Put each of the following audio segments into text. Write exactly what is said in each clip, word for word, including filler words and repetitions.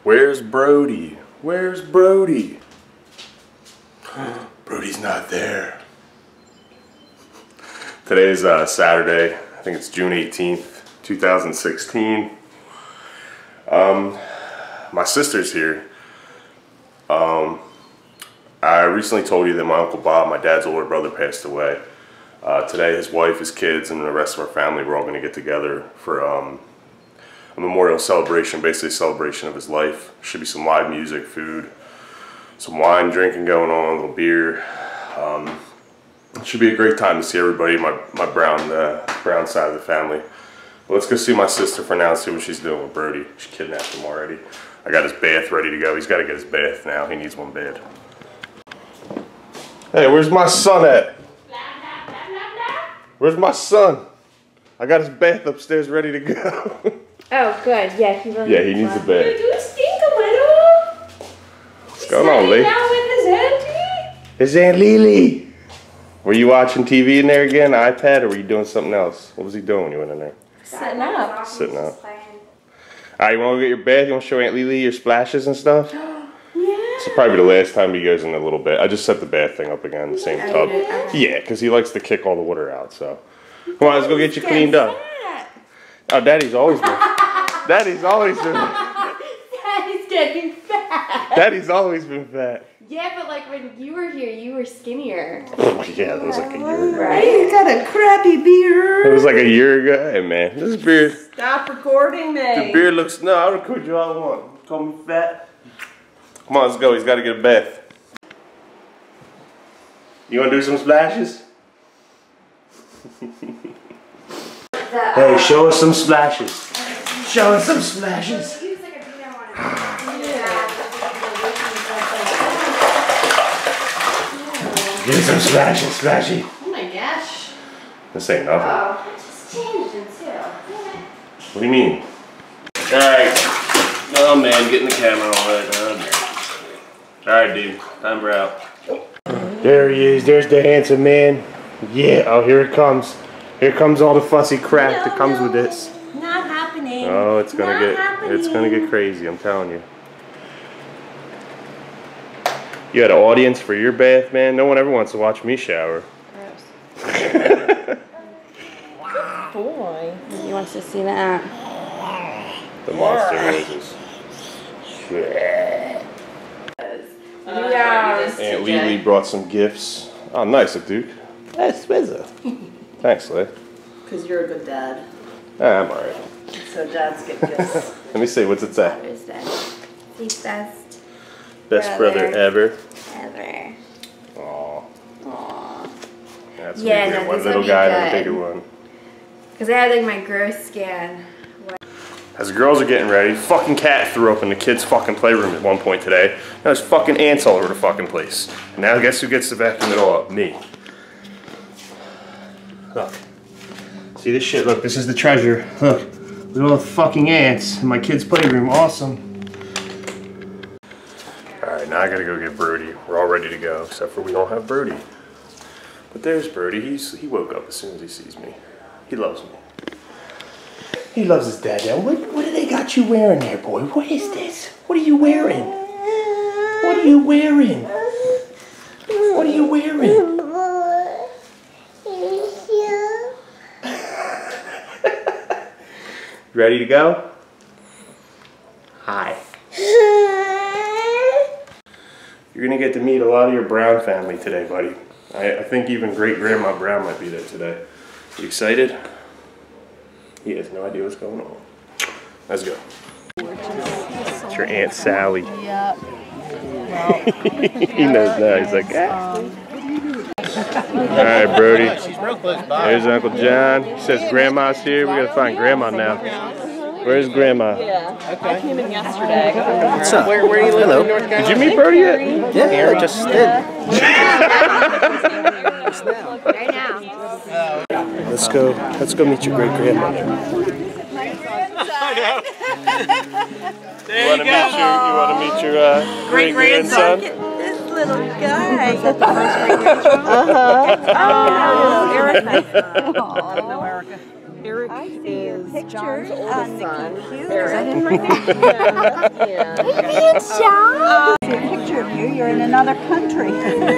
Where's Brody? Where's Brody? Brody's not there. Today is uh, Saturday. I think it's June eighteenth, two thousand sixteen. Um, my sister's here. Um, I recently told you that my Uncle Bob, my dad's older brother, passed away. Uh, today his wife, his kids, and the rest of our family, we're all going to get together for um, a memorial celebration, basically a celebration of his life. Should be some live music, food, some wine drinking going on, a little beer. Um, it should be a great time to see everybody, my, my Browne, uh, Browne side of the family. But let's go see my sister for now and see what she's doing with Brody. She kidnapped him already. I got his bath ready to go. He's got to get his bath now. He needs one bad. Hey, where's my son at? Where's my son? I got his bath upstairs ready to go. Oh, good. Yeah, he really Yeah, he needs a bath. You do stink a little. What's going on, Lee? Now with his auntie? His Aunt Lily. Were you watching T V in there again, iPad, or were you doing something else? What was he doing when you went in there? Sitting up. Sitting up. Alright, you want to go get your bath? You want to show Aunt Lily your splashes and stuff? Yeah. This will probably be the last time he goes in a little bit. I just set the bath thing up again, the same tub. Yeah, because he likes to kick all the water out, so. Come on, let's go get you cleaned up. Oh, Daddy's always been. Daddy's always been. Daddy's getting fat. Daddy's always been fat. Yeah, but like when you were here, you were skinnier. Oh, yeah, that was like a year ago. Right? You got a crappy beard. It was like a year ago. Hey, man, this beard. Stop recording me. The beard looks. No, I'll record you all I want. Call me fat. Come on, let's go. He's got to get a bath. You want to do some splashes? Hey, show us some splashes. Show us some splashes. Give me some splashes, splashy. Oh my gosh. This ain't nothing. Oh, it just changed it too. What do you mean? Alright. Oh man, getting the camera all right. Oh, alright, dude. Time for out. There he is. There's the handsome man. Yeah. Oh, here it comes. Here comes all the fussy crap no, that comes no, with this. Not happening. Oh, it's gonna not get happening. it's gonna get crazy, I'm telling you. You had an audience for your bath, man? No one ever wants to watch me shower. Gross. Boy. He wants to see that. The monster noises. Yeah. Aunt Lily brought some gifts. Oh, nice, Duke. That's Swizza. Thanks, Leigh. Because you're a good dad. Ah, I'm alright. So dads get gifts. Let me see, what's it say? Father's Day. The best. Best brother, brother ever. Ever. Aww. Aww. That's Yeah, yeah, no, one this little would be guy and a good. bigger one. Because I had like my growth scan. As the girls are getting ready, fucking cat threw up in the kids' fucking playroom at one point today. Now there's fucking ants all over the fucking place. And now guess who gets to vacuum it all up? Me. Look. See this shit? Look, this is the treasure. Look. Look at all the fucking ants in my kids' playroom. Awesome. Alright, now I gotta go get Brody. We're all ready to go, except for we don't have Brody. But there's Brody. He's he woke up as soon as he sees me. He loves me. He loves his dad now. What what do they got you wearing there, boy? What is this? What are you wearing? What are you wearing? What are you wearing? Ready to go? Hi. You're gonna get to meet a lot of your Browne family today, buddy. I, I think even great-grandma Browne might be there today. You excited? He has no idea what's going on. Let's go. It's your Aunt Sally. Yep. He knows now. He's like, ah. Alright, Brody. There's Uncle John. He says Grandma's here. We gotta find Grandma now. Where's Grandma? Yeah. Okay. I came in yesterday. What's up? Where, where are you living? Hello. In North Carolina? Did you meet Brody yet? Yeah, I just did. Right now. Let's go. Let's go meet your great grandma. There You want to meet your? You want to meet your uh, great grandson? This little guy. Is that the first great grandchild? Uh huh. Oh, Erica. Oh, no, Erica. Eric is John's on oldest the son. computer. Eric. Yeah. It's John. See a picture of you. You're in another country.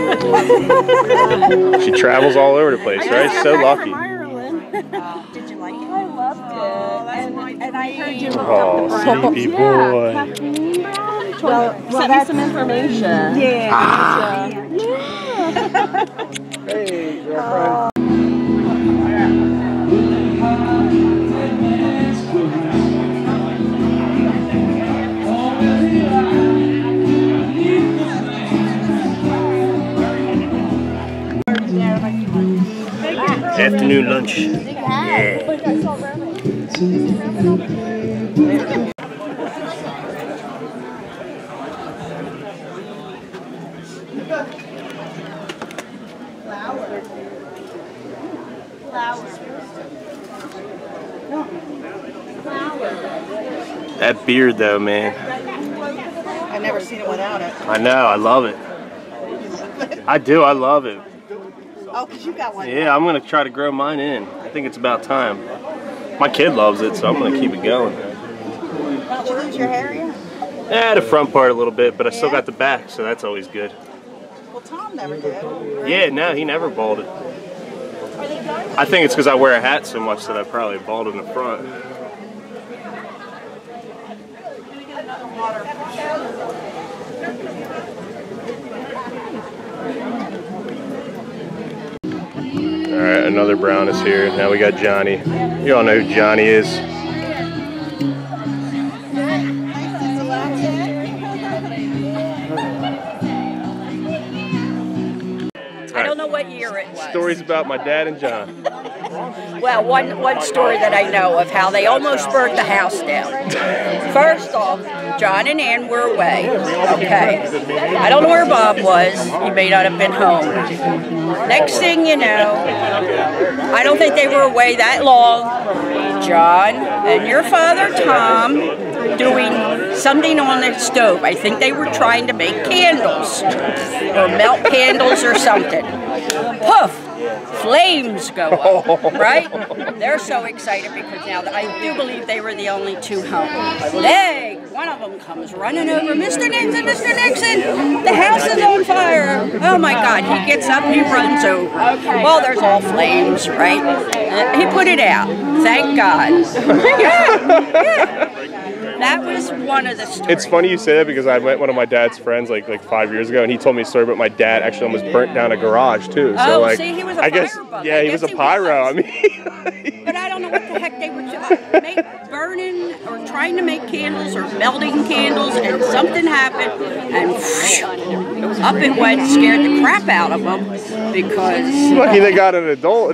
She travels all over the place, right? So lucky. Did you like it? I loved it. And, and I heard you looked Oh, up the Browne. sleepy Yeah, boy. Kathleen Browne. Well, Well, sent well me that's some information. yeah. Ah. yeah. Hey, girlfriend. Afternoon lunch. Yeah. That beard though, man. I've never seen it without it. I know, I love it. I do, I love it. Oh, because you got one. Yeah, I'm gonna try to grow mine in. I think it's about time. My kid loves it, so I'm gonna keep it going. Did you lose your hair yet? Yeah, the front part a little bit, but I still got the back, so that's always good. Well, Tom never did. Yeah, no, he never balded. I think it's because I wear a hat so much that I probably bald in the front. Alright, another Browne is here. Now we got Johnny. You all know who Johnny is. I don't know what year it was. Stories about my dad and John. Well, one one story that I know of how they almost burnt the house down. First off, John and Ann were away. Okay. I don't know where Bob was. He may not have been home. Next thing you know, I don't think they were away that long. John and your father, Tom, doing something on the stove. I think they were trying to make candles or melt candles or something. Poof! Flames go up, right? They're so excited because now I do believe they were the only two home. They, one of them comes running over, Mister Nixon, Mister Nixon, the house is on fire. Oh my God, he gets up, he runs over. Well, there's all flames, right? Uh, he put it out, thank God. Yeah, yeah. That was one of the stories. It's funny you say that because I met one of my dad's friends like like five years ago, and he told me a story about my dad actually almost burnt down a garage too. So oh, like, see, he was a I guess firebug. yeah, I he was guess a pyro. was. I mean, But I don't know what the heck they were uh, make, burning or trying to make candles or melting candles, and something happened, and whoosh, up it went, scared the crap out of them because. lucky they got an adult.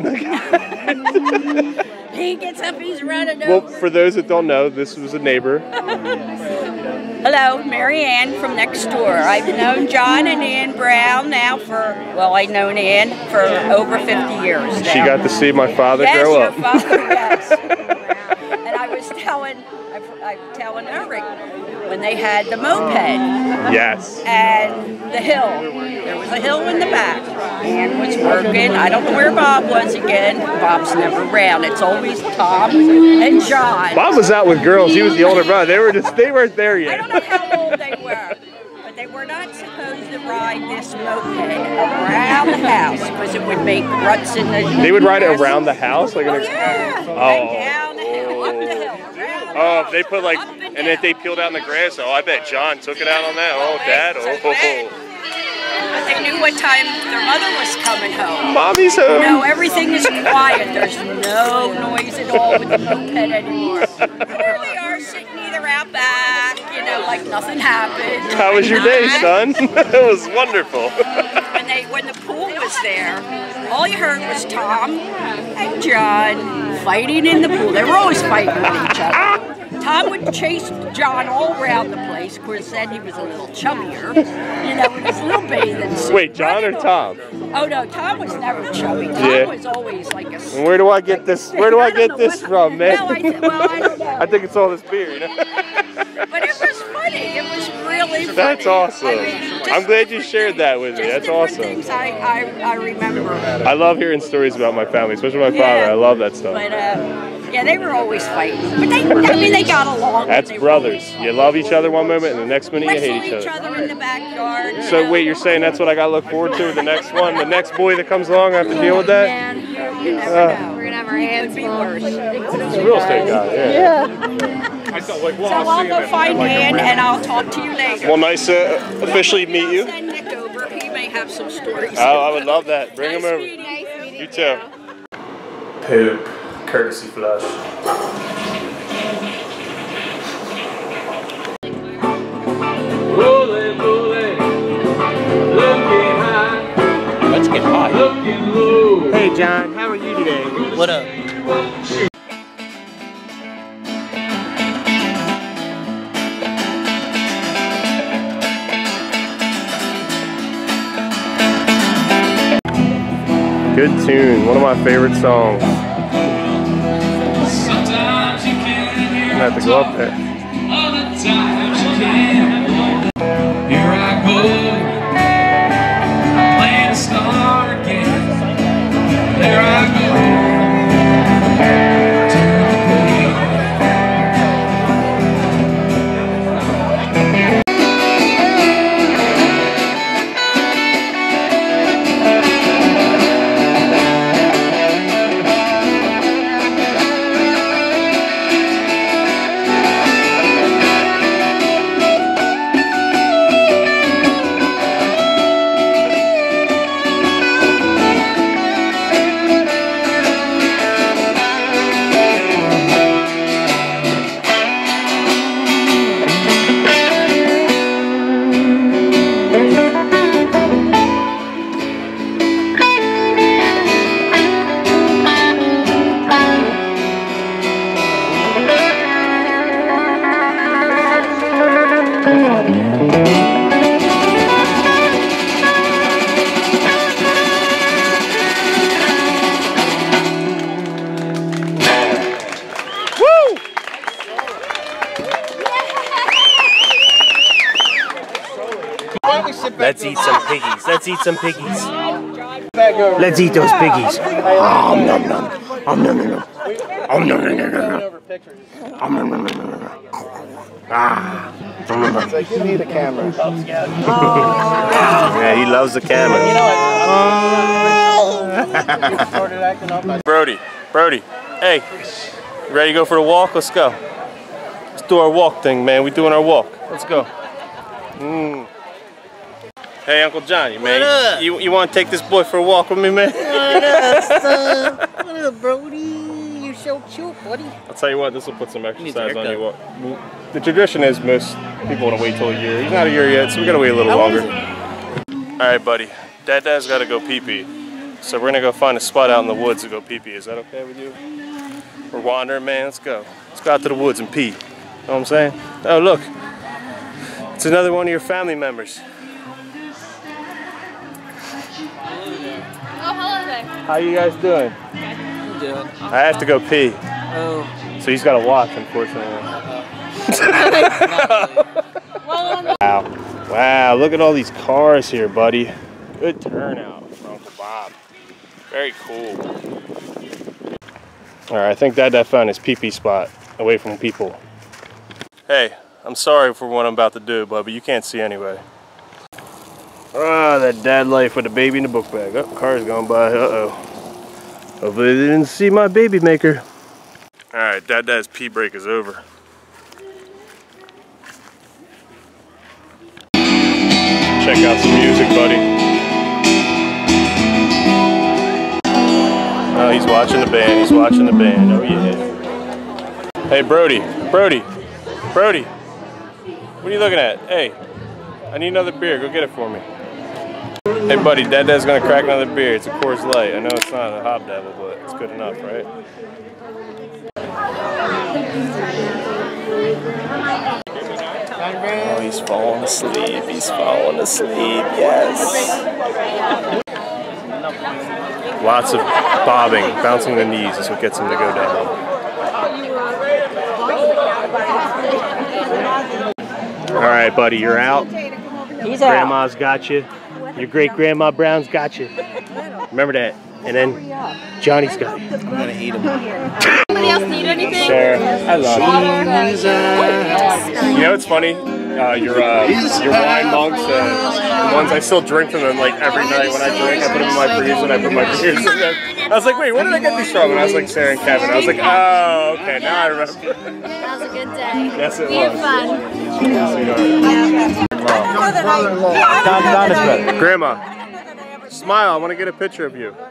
He gets up, he's running Well, over. for those that don't know, this was a neighbor. Hello, Mary Ann from next door. I've known John and Ann Browne now for, well, I've known Ann for over fifty years now. She got to see my father yes, grow your up. Father, yes. And I was telling, I'm, I'm telling Eric, when they had the moped. Yes. And the hill. There was a hill in the back. Ann was working. I don't know where Bob was again. Bob's never around. It's always Tom and John. Bob was out with girls. He was the older brother. They were just they weren't there I yet. don't know how old they were, but they were not supposed to ride this moped around the house because it would make ruts in the. They would ride it around the house, like. Oh in a, yeah. Oh. And down the hill, up the hill, around. Oh, if they put like, Up and and if down. they peeled out in the grass, oh, I bet John took it out on that. Oh, Dad, So oh, glad. But they knew what time their mother was coming home. Mommy's home. No, everything is quiet. There's no noise at all with the moped anymore. There they are sitting either out back, you know, like nothing happened. How was your day, son? It was wonderful. When they, when the pool was there, all you heard was Tom and John fighting in the pool. They were always fighting with each other. Tom would chase John all around the place. Of course, then he was a little chubbier, you know, with his little bathing suit. Wait, John or Tom? Oh no, Tom was never chubby. Tom Yeah. was always like a. And where do I get this? Where do I get this from, man? Well, I, th well, I don't know. I think it's all this beer, you know. But it was funny. It was really funny. That's awesome. I mean, just I'm glad you different shared that with me. just That's different awesome. Things I, I, I remember. I love hearing stories about my family, especially my father. Yeah. I love that stuff. But uh, Yeah, they were always fighting. But they, I mean, they got along. That's brothers. You love each other one moment, and the next minute you hate Wrestle each each other. other in the backyard. So wait, you're saying that's what I got to look forward to with the next one? The next boy that comes along, I have to deal with that? Man, you never Uh, know. We're gonna have our hands be worse. He's a real estate guy, yeah. So I'll go find Han and I'll talk to you later. Well, nice to officially meet you. Send Nick over. He may have some stories. Oh, I would love that. Bring him over. Nice You too. Poop. Courtesy flush. Let's get high. Hey John, how are you today? What up? Good tune. One of my favorite songs. I have to go up there. Here I go, playing a star again. There I go. Let's eat some piggies. Let's eat some piggies. Let's eat those piggies. Om nom nom. Om nom nom nom. Om nom nom nom nom. Om nom nom nom nom. Ah. It's like, you need a camera. Yeah, he loves the camera. Brody, Brody, hey, you ready to go for the walk? Let's go. Let's do our walk thing, man. We doing our walk. Let's go. Mm. Hey, Uncle Johnny, man. What up? You you want to take this boy for a walk with me, man? What up, son? What up, Brody? You're so cute, buddy. I'll tell you what, this will put some needs a exercise on haircut. you. The tradition is most people want to wait till a year. He's not a year yet, so we gotta wait a little How longer. is it? All right, buddy. Dad, Dad's got to go pee-pee. So we're gonna go find a spot out in the woods to go pee-pee. Is that okay with you? We're wandering, man. Let's go. Let's go out to the woods and pee. You know what I'm saying? Oh, look. It's another one of your family members. Oh, hello there. How you guys doing? I'm doing. I have to go pee. Oh. So he's got to watch, unfortunately. Wow. Wow, look at all these cars here, buddy. Good turnout for Uncle Bob. Very cool. Alright, I think Dad Dad found his pee-pee spot away from people. Hey, I'm sorry for what I'm about to do, bud, but you can't see anyway. Ah, that dad life with the baby in the book bag. Oh, car's going by. Uh-oh. Hopefully they didn't see my baby maker. Alright, Dad Dad's pee break is over. Check out some music, buddy. Oh, he's watching the band. He's watching the band. Oh, yeah. Hey, Brody. Brody. Brody. What are you looking at? Hey, I need another beer. Go get it for me. Hey, buddy. Dad Dad's going to crack another beer. It's a Coors Light. I know it's not a Hobdevil, but it's good enough, right? Oh, he's falling asleep. He's falling asleep. Yes. Lots of bobbing, bouncing the knees is what gets him to go down. All right, buddy, you're out. He's Grandma's got you. Your great grandma Brown's got you. Remember that. And then Johnny's got it. I'm gonna eat them. Anybody else need anything? Sarah, I love you. You know what's funny? Uh, your uh, your wine mugs, uh, the ones I still drink from them like every night when I drink. I put them in my freezer and I put my beers in them. I was like, wait, where did I get these from? And I was like, Sarah and Kevin. I was like, oh, okay, now I remember. That was a good day. Yes, it we had was. fun. Grandma, smile. I want to get a picture of you.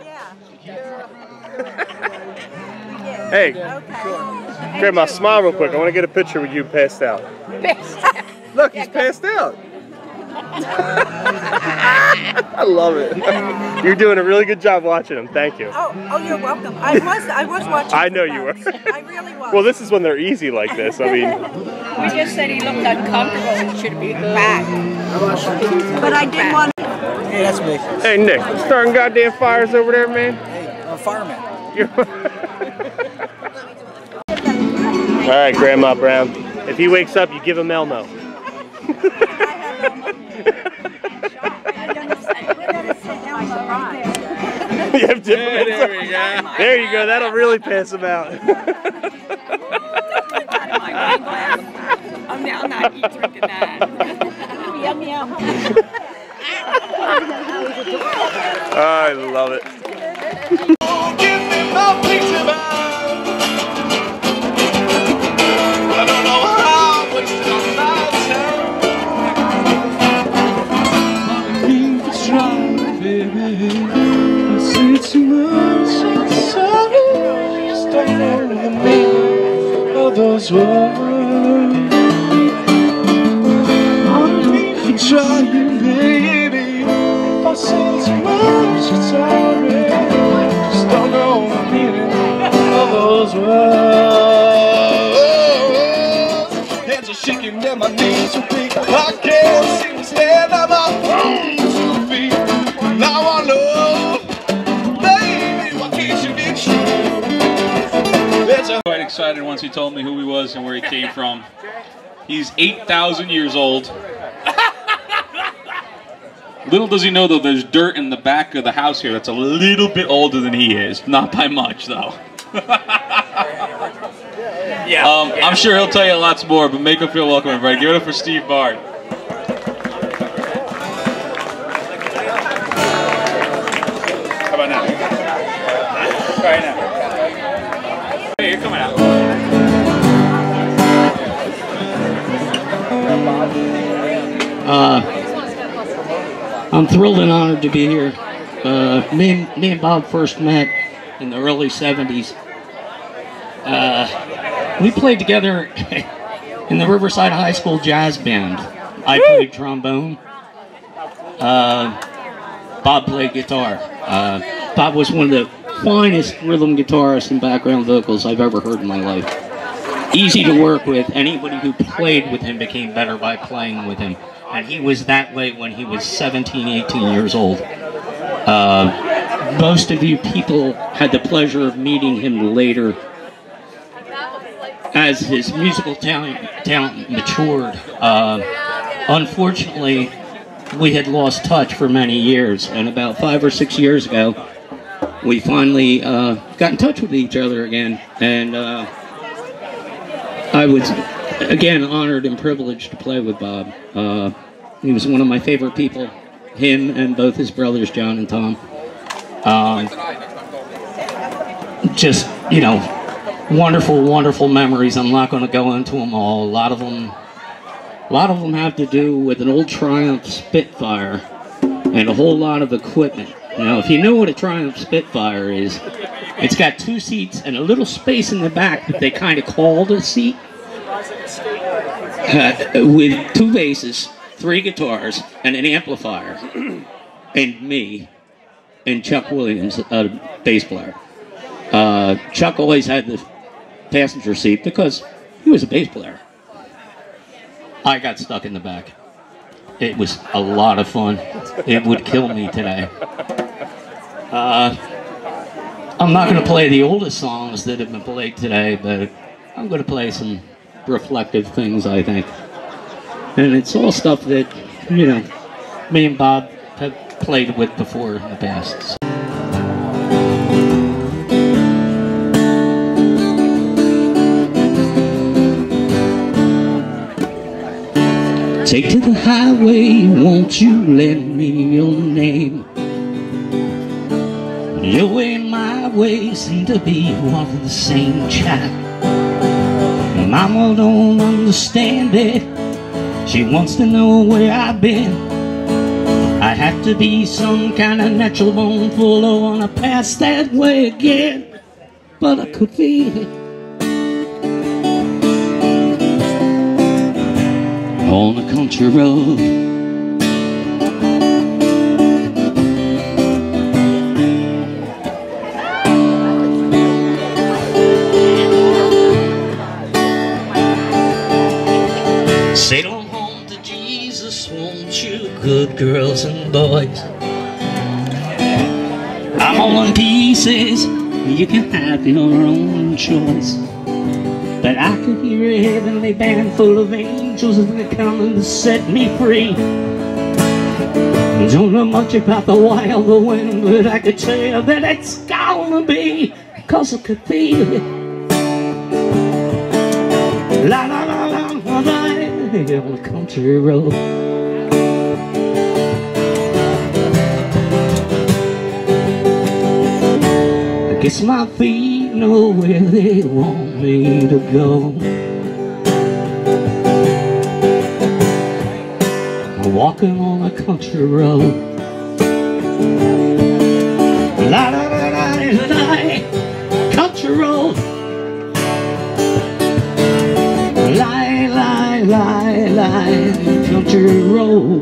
Hey, Grandma, smile real quick. I want to get a picture with you passed out. Look, he's passed out. I love it. You're doing a really good job watching him. Thank you. Oh, oh, you're welcome. I was, I was watching. I know you were. I really was. Well, this is when they're easy like this. I mean, We just said he looked uncomfortable and should be back. But I did want. Hey, that's me. hey Nick, starting goddamn fires over there, man. Hey, I'm a fireman. All right, Grandma Brown. If he wakes up, you give him Elmo. You have different. Yeah, there we go. There you go. That'll really pass him out. I'm now not eat drinking that. Yum yum. I love it. Give me my pizza man. I don't know how I'm wasting all my time. Keep trying, baby. I see too much inside. Just don't know the meaning of those words. I'm keep trying, baby. If I say too much, it's alright. Just don't know the meaning of those words. Hands are shaking and my knees are weak. I can't seem to stand on my own two feet. Now I know, baby, why can't you be true? There's a Quite excited once he told me who he was and where he came from. He's eight thousand years old. Little does he know, though, there's dirt in the back of the house here that's a little bit older than he is. Not by much, though. Yeah. Um, I'm sure he'll tell you lots more, but make him feel welcome, everybody. Give it up for Steve Bard. How about now? Try it now. Hey, you're coming out. Uh, I'm thrilled and honored to be here. Uh, me, and, me and Bob first met in the early seventies. Uh, we played together in the Riverside High School Jazz Band. I played trombone. Uh, Bob played guitar. Uh, Bob was one of the finest rhythm guitarists and background vocals I've ever heard in my life. Easy to work with. Anybody who played with him became better by playing with him. And he was that way when he was seventeen, eighteen years old. Uh, most of you people had the pleasure of meeting him later as his musical talent, talent matured. Uh, unfortunately, we had lost touch for many years, and about five or six years ago, we finally uh, got in touch with each other again, and uh, I was, again, honored and privileged to play with Bob. Uh, he was one of my favorite people, him and both his brothers, John and Tom. Um, just, you know, wonderful, wonderful memories. I'm not going to go into them all. A lot of them, a lot of them have to do with an old Triumph Spitfire and a whole lot of equipment. Now, if you know what a Triumph Spitfire is, it's got two seats and a little space in the back that they kind of called a seat, uh, with two basses, three guitars, and an amplifier, and me, and Chuck Williams, a bass player. Uh, Chuck always had the passenger seat because he was a bass player. I got stuck in the back. It was a lot of fun. It would kill me today. Uh, I'm not going to play the oldest songs that have been played today, but I'm going to play some reflective things, I think. And it's all stuff that, you know, me and Bob have played with before in the past. Take to the highway, won't you lend me your name? Your way and my way seem to be one and the same child. Mama don't understand it. She wants to know where I've been. I have to be some kind of natural born fool. I wanna pass that way again, but I could feel it on a country road. Sail on home to Jesus, won't you, good girls and boys? I'm all in pieces, you can have your own choice. But I could hear a heavenly band full of angels and they're coming to set me free. Don't know much about the wild wind, but I could tell that it's gonna be, 'cause I could feel it. La la la la la la, on the country road. I guess my feet know where they want me to go. I'm walking on a country road. La la la la la, country road. Lie, lie, lie, lie, country road.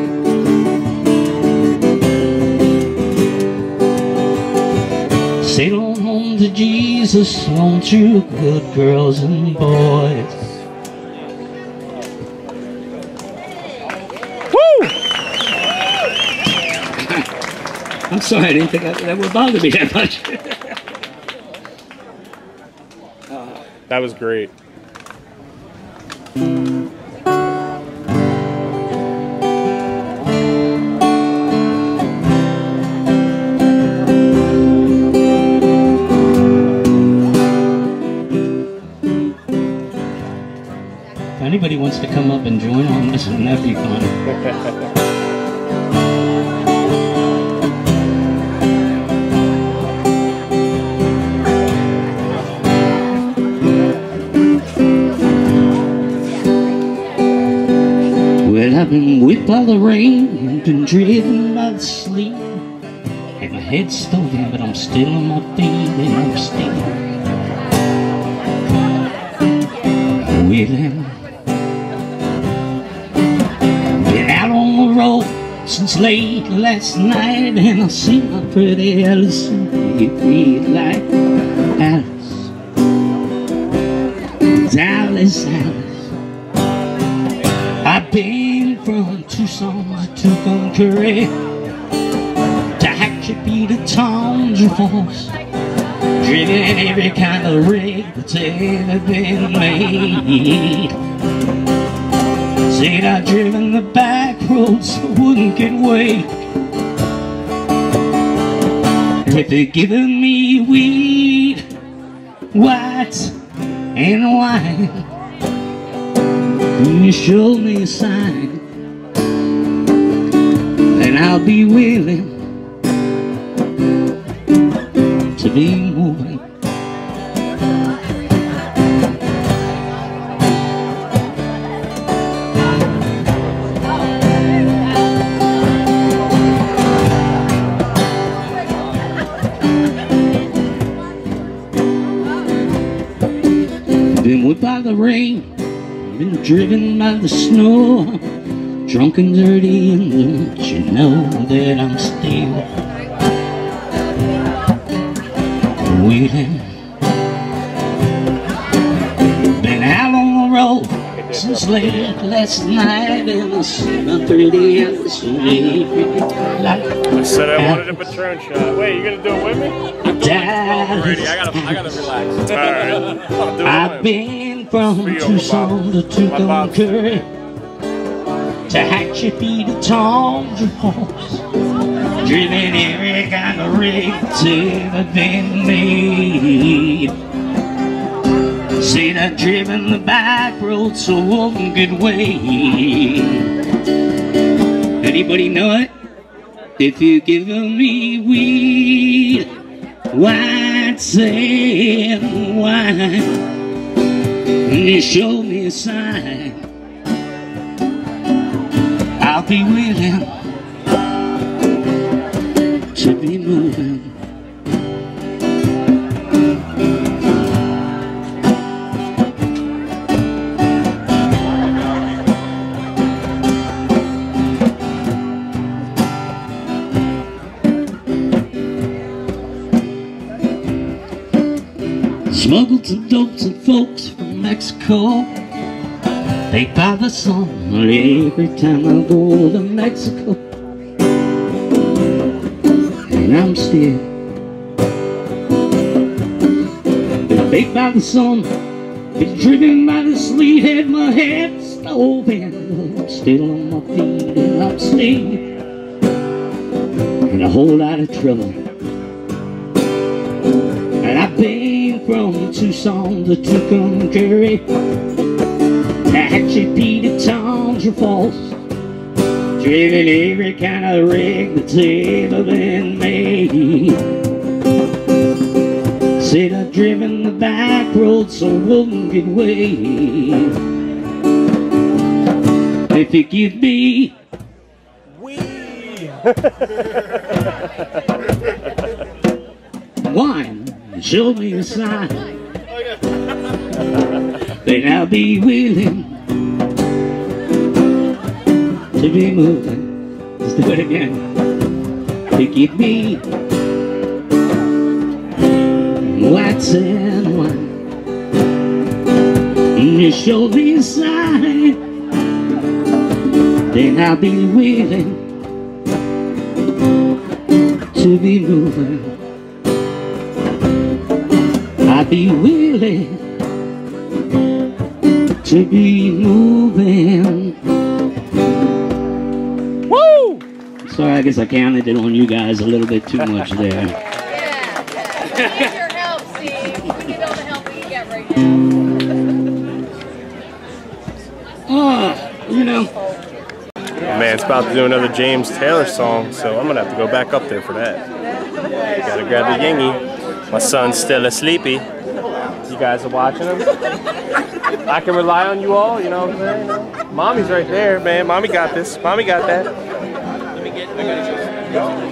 Sail on home to Jesus, won't you, good girls and boys? Woo! I'm sorry, I didn't think that, that would bother me that much. That was great. If anybody wants to come up and join on this one, that'd be fun. Well, I've been whipped by the rain, been driven by the sleet, and my head's stolen, but I'm still on my feet, and I'm still willing. Been out on the road since late last night, and I see my pretty Alice, you feel like Alice, Alice, Alice. I've been from Tucson to Concurry, to Hatchapee to Tundra Falls, driven every kind of rig that's ever been made. Said I've driven the back roads so I wouldn't get away. If they're giving me weed, white and wine, you show me a sign, then I'll be willing to be moving. Been whipped by the rain, been driven by the snow, drunk and dirty, and don't you know that I'm still waiting. Been out on the road since late last night, and I see my pretty Alice like I said I wanted a Patron shot. Wait, you gonna do it with me? I'm doing twelve already. I gotta, I gotta relax. All right. I'll do it I've with been from Tucson to Tucumcari, to Hatchapee to Tundra Falls, driven every kind of rig that's ever been made. Said I'd driven the back road so one good way. Anybody know it? If you give me weed, white sand wine, and you show me a sign, I'll be willing to be moving. Smuggled some dope, some folks from Mexico. They buy the sun every time I go to Mexico. And I'm still been baked by the sun, been driven by the sleet, had my head stove in. I'm still on my feet and I'm still in a whole lot of trouble. And I've been from Tucson to Tucumcari, Tehachapi to Tundra Falls, driven every kind of rig that's ever been made. Said I've driven the back road so one good way. If you give me wine, show me a sign, then I'll be willing to be moving. Let's do it again. To give me white sand wine, and you show me a sign, then I'll be willing to be moving. I'd be willing to be moving. Woo! Sorry, I guess I counted it on you guys a little bit too much there. Yeah. We need your help, Steve. We need all the help we can get right now. Ah, you know. Man, it's about to do another James Taylor song, so I'm gonna have to go back up there for that. Gotta grab the yingy. My son's still asleepy. You guys are watching him. I can rely on you all, you know what I'm saying? Mommy's right there, man. Mommy got this. Mommy got that. Let me get, I gotta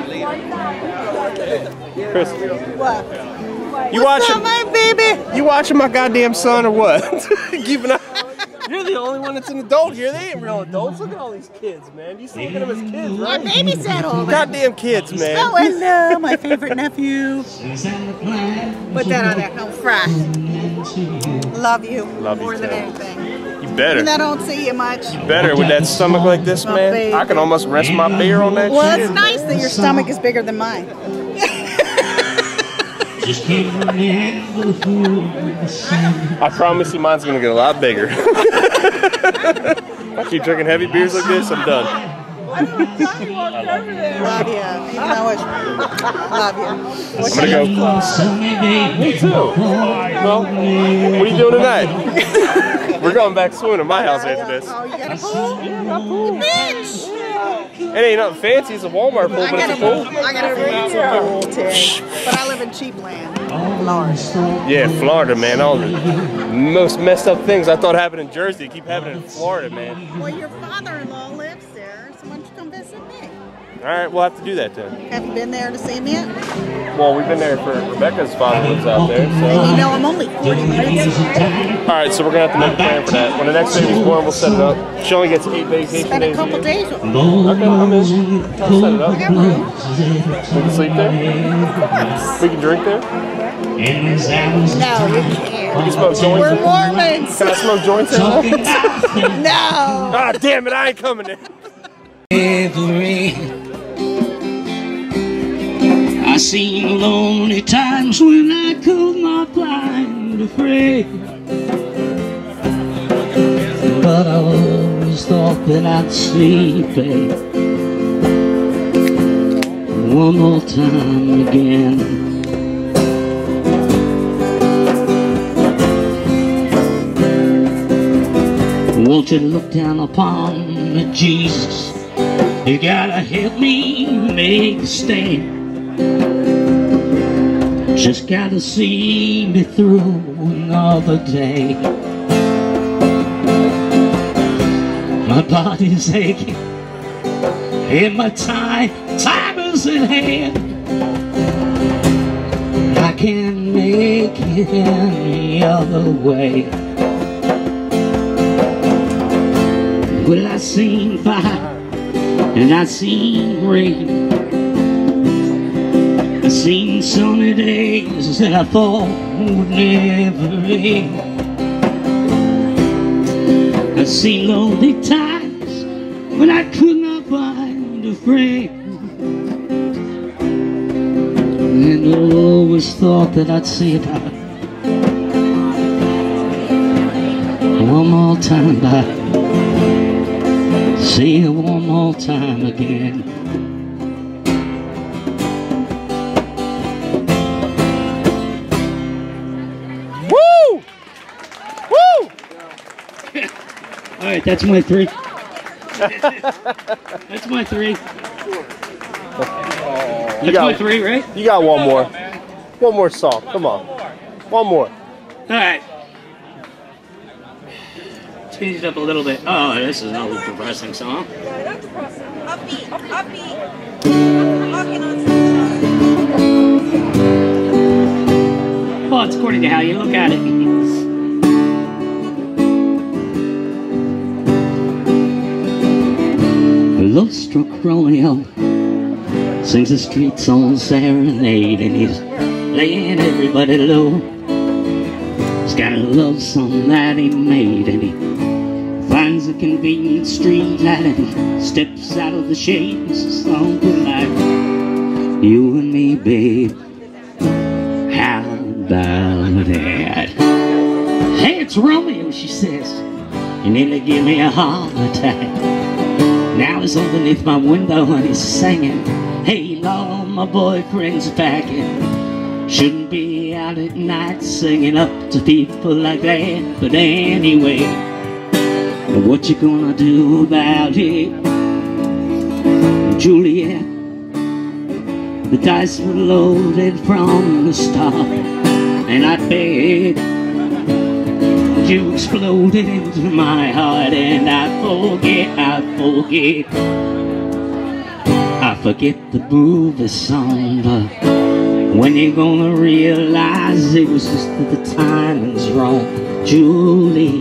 Chris. What? You What's watching up, my baby? You watching my goddamn son or what? Keeping up. You're the only one that's an adult here. They ain't real adults. Look at all these kids, man. You see them as kids, right? I babysat all them. Goddamn kids, man. Oh, hello, my favorite nephew. Put that on there. Don't fry. Love you. Love you more than too. anything. You better. And I don't see you much. You better with that stomach like this, My man. baby. I can almost rest my beer on that Well, shit. it's nice that your stomach is bigger than mine. I promise you mine's gonna get a lot bigger. I keep drinking heavy beers like this, I'm done. Love you. You know it. Love you. I'm gonna go. Me too. Well, what are you doing tonight? We're going back swimming at my house after this. Oh, you got a pool? Yeah, got a pool. Bitch! It ain't nothing fancy, it's a Walmart pool, I but got it's a pool. I got a fancy pool, Terry. But I live in cheap land. Florida. Yeah, Florida, man. All the most messed up things I thought happened in Jersey keep happening in Florida, man. Well, your father-in-law lives there, so why don't you come visit me? Alright, we'll have to do that then. Have you been there to see me yet? Well, we've been there for Rebecca's father lives out there, so. You know, I'm only forty minutes. Alright, so we're gonna have to make a plan for that. When the next baby's born, we'll set it up. She only gets eight vacation Spend a days a couple year. days with me. Okay, I'm in. I'll set it up. I got room. We can sleep there? We can drink there? No, you can't. We can smoke joints. We're Mormons. Can I smoke joints in there? No. Ah, damn it, I ain't coming there. I seen lonely times when I could not find a friend, but I always thought that I'd sleep babe, one more time again. Won't you look down upon me, Jesus? You gotta help me make a stand. Just gotta see me through another day. My body's aching and my time, time is at hand. I can't make it any other way. Well, I seen fire and I seen rain. I seen sunny days that I thought would never end. I seen lonely times when I could not find a friend. And I always thought that I'd see it one more time back. See it one more time again. Woo! Woo! All right, that's my three. That's my three. You That's got my three, right? You got one more. One more song. Come on. One more. All right. Change it up a little bit. Oh, this is an old depressing song. Upbeat, upbeat. Well, it's according to how you look at it. Love-struck Romeo sings the street song serenade, and he's laying everybody low. He's got a love song that he made, and he finds a convenient street light, and he steps out of the shade. It's something like, you and me, babe, how about that? Hey, it's Romeo, she says. You nearly give me a heart attack. Now he's underneath my window and he's singing, hey, Lord, my boyfriend's packing. Shouldn't be out at night singing up to people like that. But anyway, what you gonna do about it, Juliet? The dice were loaded from the start, and I bet you exploded into my heart. And I forget, I forget, I forget the movie song, but when you gonna realize it was just that the timing's wrong, Julie?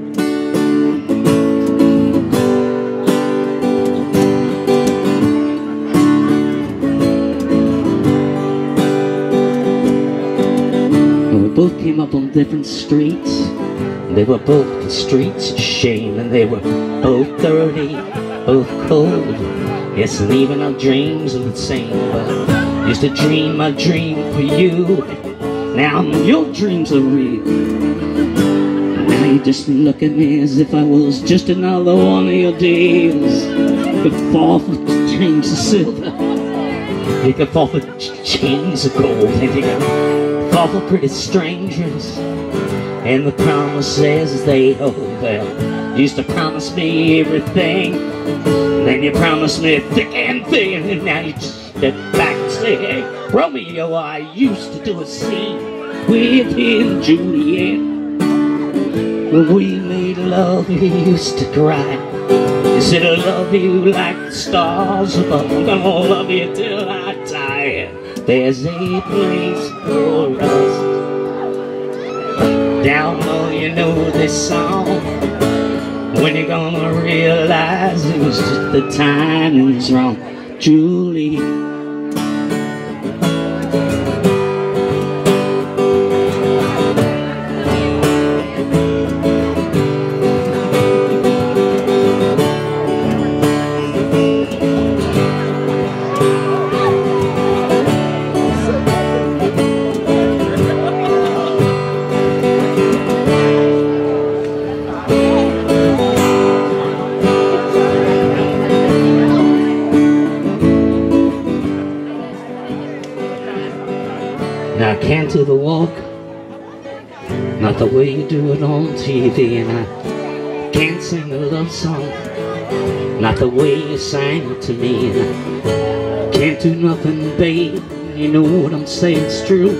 We both came up on different streets. They were both the streets of shame, and they were both dirty, both cold. Yes, and even our dreams were the same. But used to dream my dream for you. Now your dreams are real. Now you just look at me as if I was just another one of your deals. You could fall for chains of silver, you could fall for chains of gold, and you could fall for pretty strangers and the promises they hold. Well, you used to promise me everything, then you promised me thick and thin, and now you just step back and say, hey, Romeo, I used to do a scene with him, Juliet. When we made love, you used to cry. You said, I love you like the stars above. I'm gonna love you till I die. There's a place for us. Down low, you know this song. When you're gonna realize it was just the timing's wrong, Julie? I can't do the walk, not the way you do it on T V, and I can't sing a love song not the way you sang it to me. And I can't do nothing, babe, you know what I'm saying's true.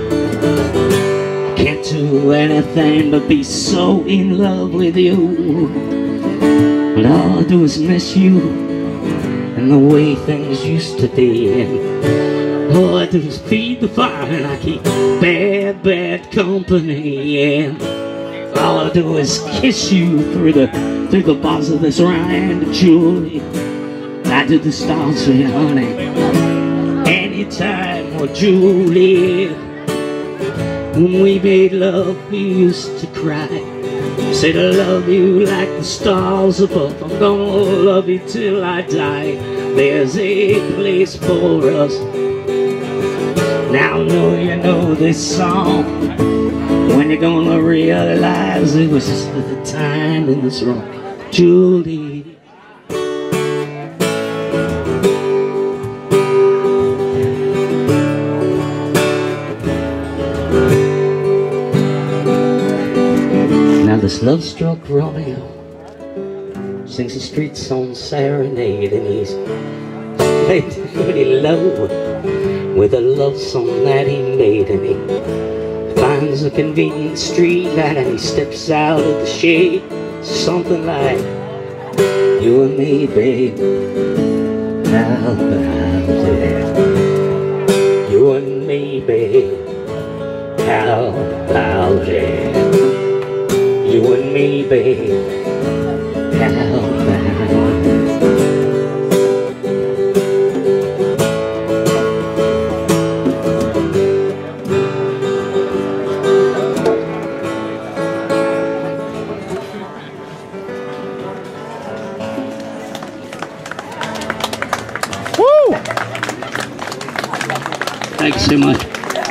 I can't do anything but be so in love with you. But all I do is miss you and the way things used to be. And all I do is feed the fire and I keep bad, bad company. And all I do is kiss you through the through the bars of this round jewelry. I do the stars for you, honey. Anytime, oh Julie, when we made love, we used to cry. Said I love you like the stars above. I'm gonna love you till I die. There's a place for us. Now I know you know this song. When you're gonna realize it was just the time in this wrong, Julie. Now this love-struck Romeo sings a street song serenade, and he's played really low with a love song that he made, and he finds a convenient street light and he steps out of the shade. Something like, you and me, babe, how about it? You and me, babe, how about it? You and me, babe, how about it? Thanks so much.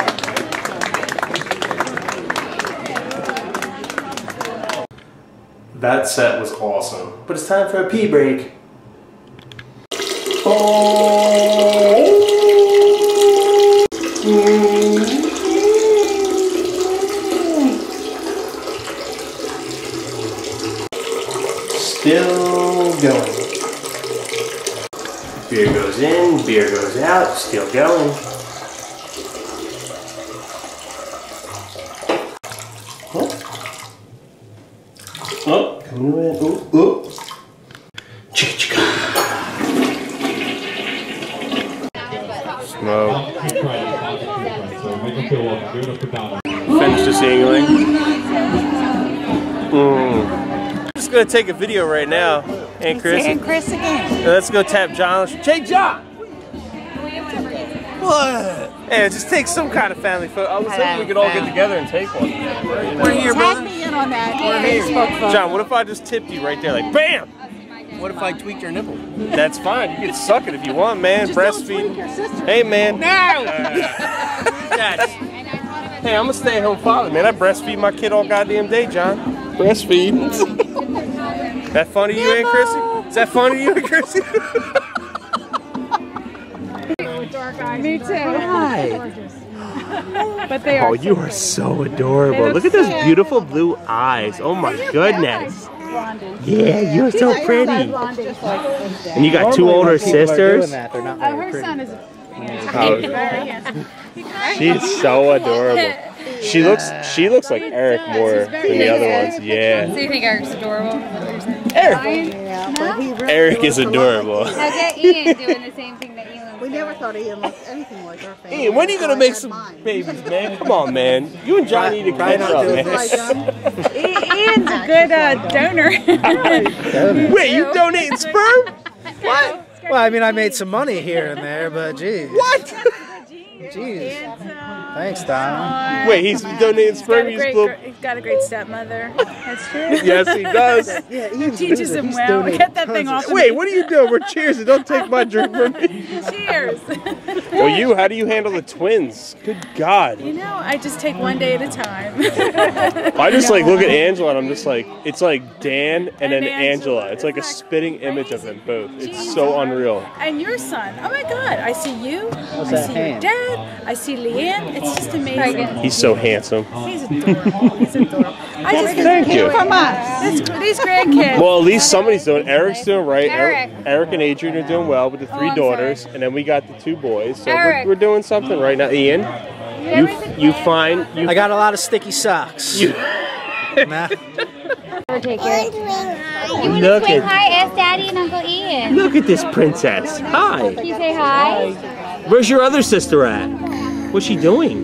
That set was awesome. But it's time for a pee break. Oh. Still going. Beer goes in, beer goes out, still going. Oh, coming in. Ooh, ooh. Chica. Smoke. Finish this angling. Mm. Just gonna take a video right now. Hey, Chris. Hey, Chris again. Let's go tap John. Hey, John. What? Hey, just take some kind of family photo. I was thinking we could all get together and take one. We're here, brother. Tag me in on that. We're here. John, what if I just tipped you right there, like BAM? What if I tweaked your nipple? That's fine. You can suck it if you want, man. Breastfeed. Hey, man. No. Yes. Hey, I'm a stay-at-home father, man. I breastfeed my kid all goddamn day, John. Breastfeed. That funny to you, Aunt Chrissy? Is that funny to you, Aunt Chrissy? Me too. Hi. But they are. Oh, you are so adorable. Look at those beautiful blue eyes. Oh my goodness. Yeah, you're so pretty. And you got two older sisters. Oh, her son is Oh. very handsome. She's so adorable. She looks she looks like Eric more than the other ones. Yeah. So you think Eric's adorable? Eric. No? Eric is adorable. Now get Ian doing the same thing that Ian We never thought Ian looked anything like our family. Ian, when are you gonna make some babies, man? Come on, man. You and John need to catch up, man. Ian's a good uh, donor. Wait, you donating sperm? What? Well, I mean, I made some money here and there, but geez. What? Jeez. Thanks, Don. Wait, he's donating sperm? He's got, a great, he's got a great stepmother. That's true. Yes, he does. Yeah, he teaches him well. Get that thing off. Wait, what are you doing? We're cheers. Don't take my drink from me. Cheers. Well, you, how do you handle the twins? Good God. You know, I just take one day at a time. I just like look at Angela and I'm just like, it's like Dan and then Angela. It's like a spitting image of them both. It's so unreal. And your son. Oh my God. I see you. What's I that see hand? your dad. I see Leanne. It's just amazing. He's so handsome. He's adorable. He's adorable. I just Thank you. From us. This, these grandkids. Well, at least somebody's doing. Eric's doing right. Eric. Eric, Eric and Adrian are doing well with the three Oh, daughters, and then we got the two boys. So we're, Eric. we're doing something right now. Ian, you you find you. I got a lot of sticky socks. You, nah. Take care. You want to Look swing at- hi? Ask Daddy and Uncle Ian. Look at this princess. Hi. Can you say hi? Where's your other sister at? What's she doing?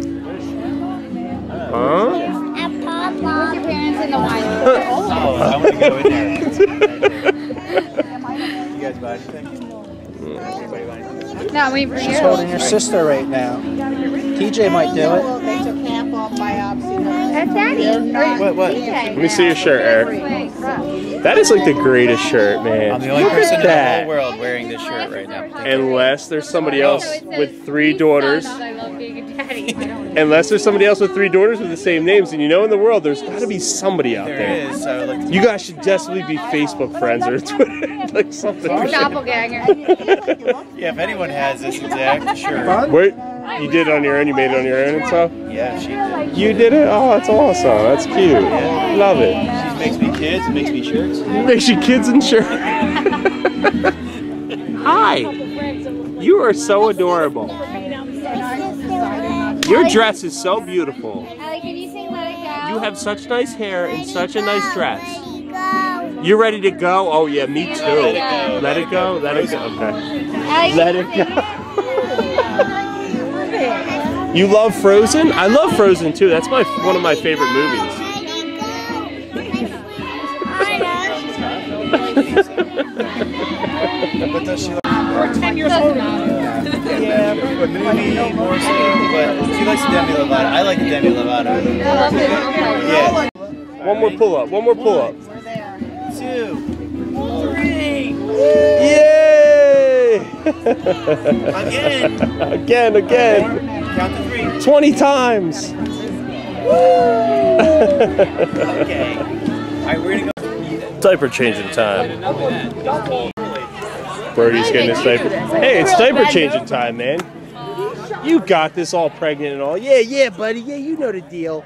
Huh? Where's your parents in the wine? Oh, I want to go in there. You guys buy anything? No, we bring She's holding your sister right now. T J might do it. They took half off biopsy. That's Daddy. What, what? Let me see your shirt, Eric. That is like the greatest shirt, man. I'm the only Look person at in the that. whole world wearing this shirt right now. Unless there's somebody else with three daughters. I love being a daddy. Unless there's somebody else with three daughters with the same names, and you know in the world there's got to be somebody out There there. is. So like, You guys should definitely be Facebook friends or Twitter, like something. Doppelganger. yeah, if anyone has this exact shirt. Wait, you did it on your own? You made it on your own and stuff? Yeah, she did. You did it? Oh, that's awesome. That's cute. Love it. She makes me kids and makes me shirts. Makes you kids and shirts. Hi. You are so adorable. Your dress is so beautiful. Allie, can you sing Let It Go? You have such nice hair and such a nice dress. You're ready to go? Oh yeah, me too. Let it go? Let it go? Okay. Allie, Let it go. You love Frozen? I love Frozen too. That's my one of my favorite movies. But does she like We're ten years old. Yeah, but maybe more so, but she likes the Demi Lovato. I like the Demi Lovato. Yeah. One more pull up. One more pull up. Two. Three. Yay! Again. Again, again. Count to three. twenty times. Okay. Alright, we're gonna go. Diaper changing time. Brody's getting his diaper. Hey, it's diaper changing time, man. You got this all pregnant and all. Yeah, yeah, buddy. Yeah, you know the deal.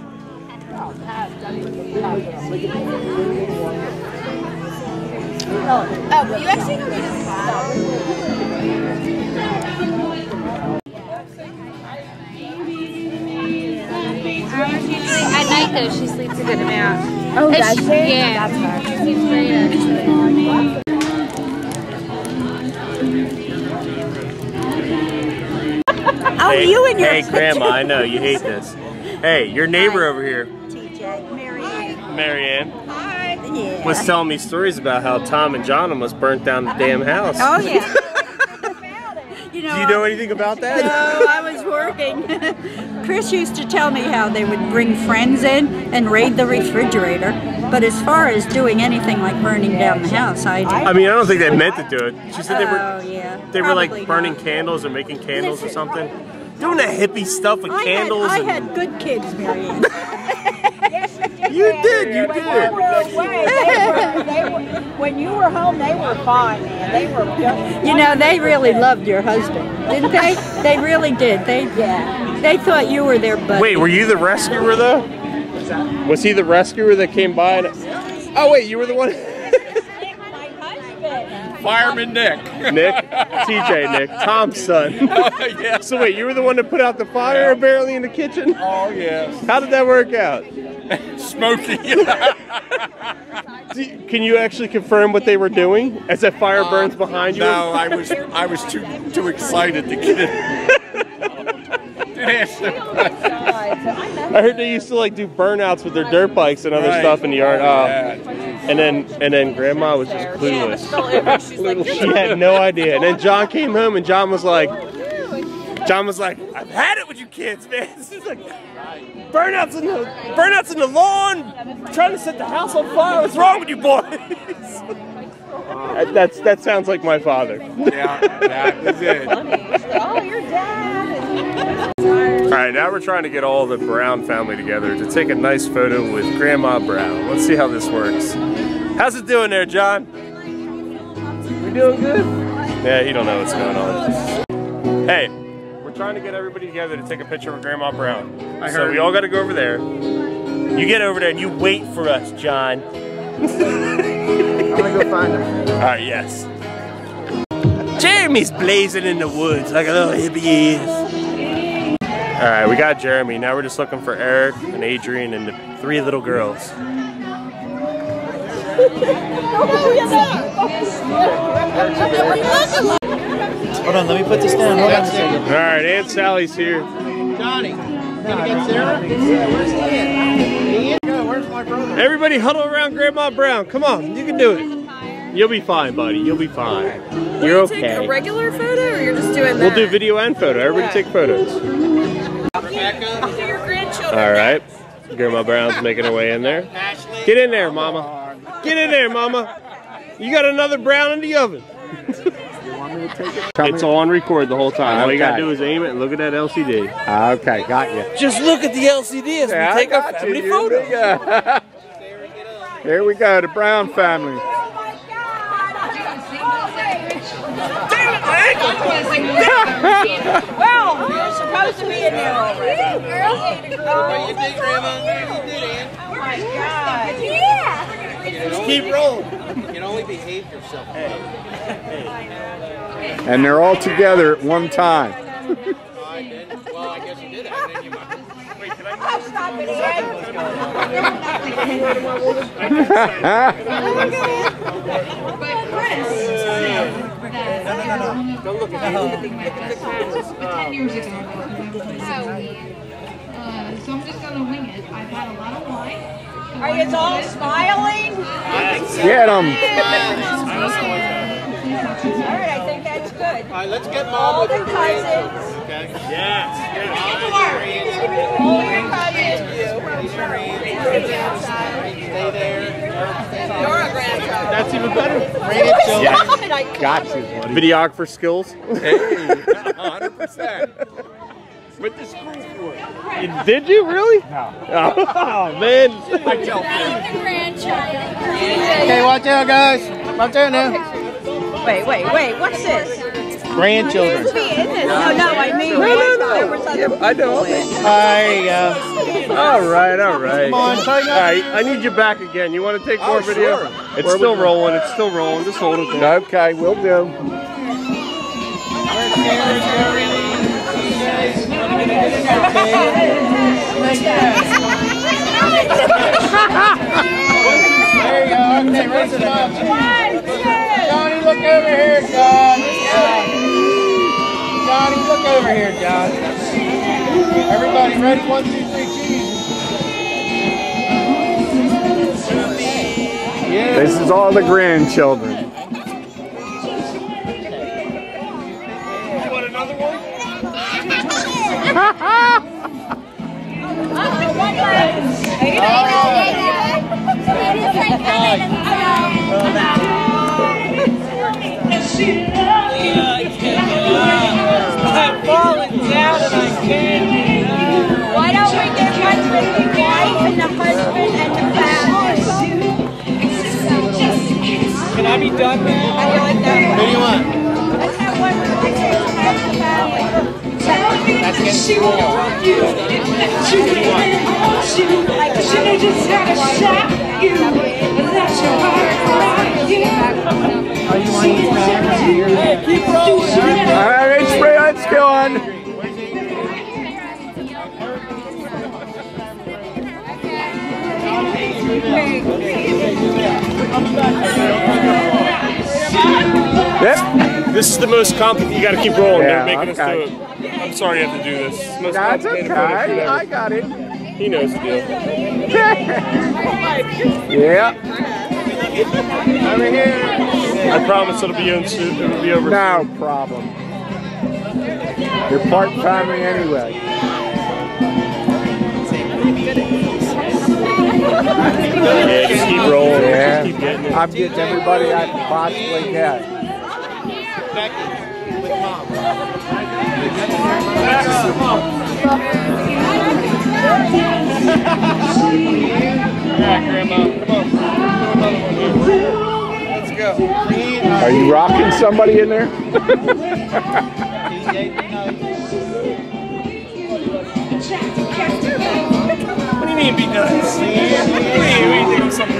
Oh, you actually don't need a At night though, she sleeps a good amount. Oh, And does she- she? Yeah. That's hard. She sleeps great actually. Oh, hey, you and your Hey, Grandma, I know you hate this. Hey, your neighbor over here, T J, Marianne. Marianne, Hi. Yeah. was telling me stories about how Tom and John almost burnt down the damn house. Oh yeah. you know, Do you know anything about that? No, I was working. Chris used to tell me how they would bring friends in and raid the refrigerator. But as far as doing anything like burning down the house, I I mean, I don't think they meant to do it. She said they were Oh yeah. they were like Probably burning not. candles or making candles or something. Doing that hippie stuff with I candles. Had, I and... had good kids, Marianne. You did, you did. They were, they were, when you were home, they were fine, man. They were just. You know, they really loved your husband, didn't they? They really did. They Yeah. they thought you were their buddy. Wait, were you the rescuer though? Was he the rescuer that came by? And... Oh wait, you were the one. Fireman Nick. Nick, T J, Nick, Tom's son. Yeah. So wait, you were the one that put out the fire apparently in the kitchen? Oh yeah. How did that work out? Smoky. Do you- Can you actually confirm what they were doing as that fire burns behind you? No, I was I was too too excited to get it. I heard they used to like do burnouts with their dirt bikes and other Right. stuff in the yard. Oh. Yeah. And then and then Grandma was just clueless. She had no idea. And then John came home and John was like, John was like, I've had it with you kids, man. She's like, burnouts in the burnouts in the lawn, trying to set the house on fire. What's wrong with you boys? That's that sounds like my father. Yeah, that is it. Oh, your dad. All right, now we're trying to get all the Browne family together to take a nice photo with Grandma Browne. Let's see how this works. How's it doing there, John? We doing good? Yeah, he don't know what's going on. Hey, we're trying to get everybody together to take a picture with Grandma Browne. I So heard. we all got to go over there. You get over there and you wait for us, John. I'm gonna go find him. All right, yes. Jeremy's blazing in the woods like a little hippie he is. All right, we got Jeremy. Now we're just looking for Eric and Adrian and the three little girls. Hold on, let me put this down. Hold on a second. All right, Aunt Sally's here. Johnny, gonna get Sarah? Where's Ian? Ian, where's my brother? Everybody huddle around Grandma Brown. Come on, you can do it. You'll be fine, buddy. You'll be fine. You're okay. Take a regular photo, or you're just doing that? We'll do video and photo. Everybody take photos. All right. Grandma Brown's making her way in there. Get in there, Mama. Get in there, Mama. You got another brown in the oven. It's on record the whole time. All you gotta do is aim it and look at that L C D. Okay, got you. Just look at the L C D as Yeah, we take I our got family you, photos. you Here we go, the Browne family. Well, you're supposed to be in there already. What you did, Grandma? What you did, Ian? Oh my God. Just keep rolling. You can only behave yourself. Hey. And they're all together at one time. Well, I guess you did have it in your mind. Wait, can I stop it, No, no, no, no. Don't look at that. ten years ago. Uh, so I'm just gonna wing it. I've had a lot of wine. Are you all smiling? Get them. All right, I think that's good. All right, let's get Mom All with the her cousins. Okay? Yes. All your cousins. Stay there. You're a grandchild. That's even better. Yeah. Got you, buddy. Videographer skills. Hey, one hundred percent. With the screw for it. Did you really? No. Oh, man. I tell you. Okay, watch out, guys. Watch out now. Wait, wait, wait. What's this? Grandchildren. Be in this. No, no, I mean. No, no, no. Yeah, I know. There you go. All right, all right. Come on, tighten up. All right, I need you back again. You want to take more Oh, video? sure. It's Where still we- rolling. It's still rolling. Just hold it there. Okay, we'll do. There you go. Okay, raise it up. Johnny, look over here, John. Johnny, look over here, John. Everybody ready? One, two, three, cheese. Yeah. This is all the grandchildren. You want another one? I'm falling down and I can't. Why don't we get one for the wife and the husband and the family? Can I be done now? I like that one. What do you want? Let's have one for the wife and the family. That's getting cool. Are you on your phone? Hey, keep rolling. All right, it's free. Let's go on. Yep. This is the most complicated. You got to keep rolling. Yeah, They're making okay. us do it. I'm sorry you have to do this. It's the most That's complicated okay. photo shoot ever. I got it. He knows the deal. Yeah. Over here. I promise it'll be in soon. It'll be over. No problem. You're part family anyway. Yeah, just keep rolling. Yeah. Just keep getting it. I'm getting everybody I can possibly get. Becky, with Mom. Yeah, Grandma. Come on. Let's go. Are you rocking somebody in there? T J, you mean be nuts? What do you think something?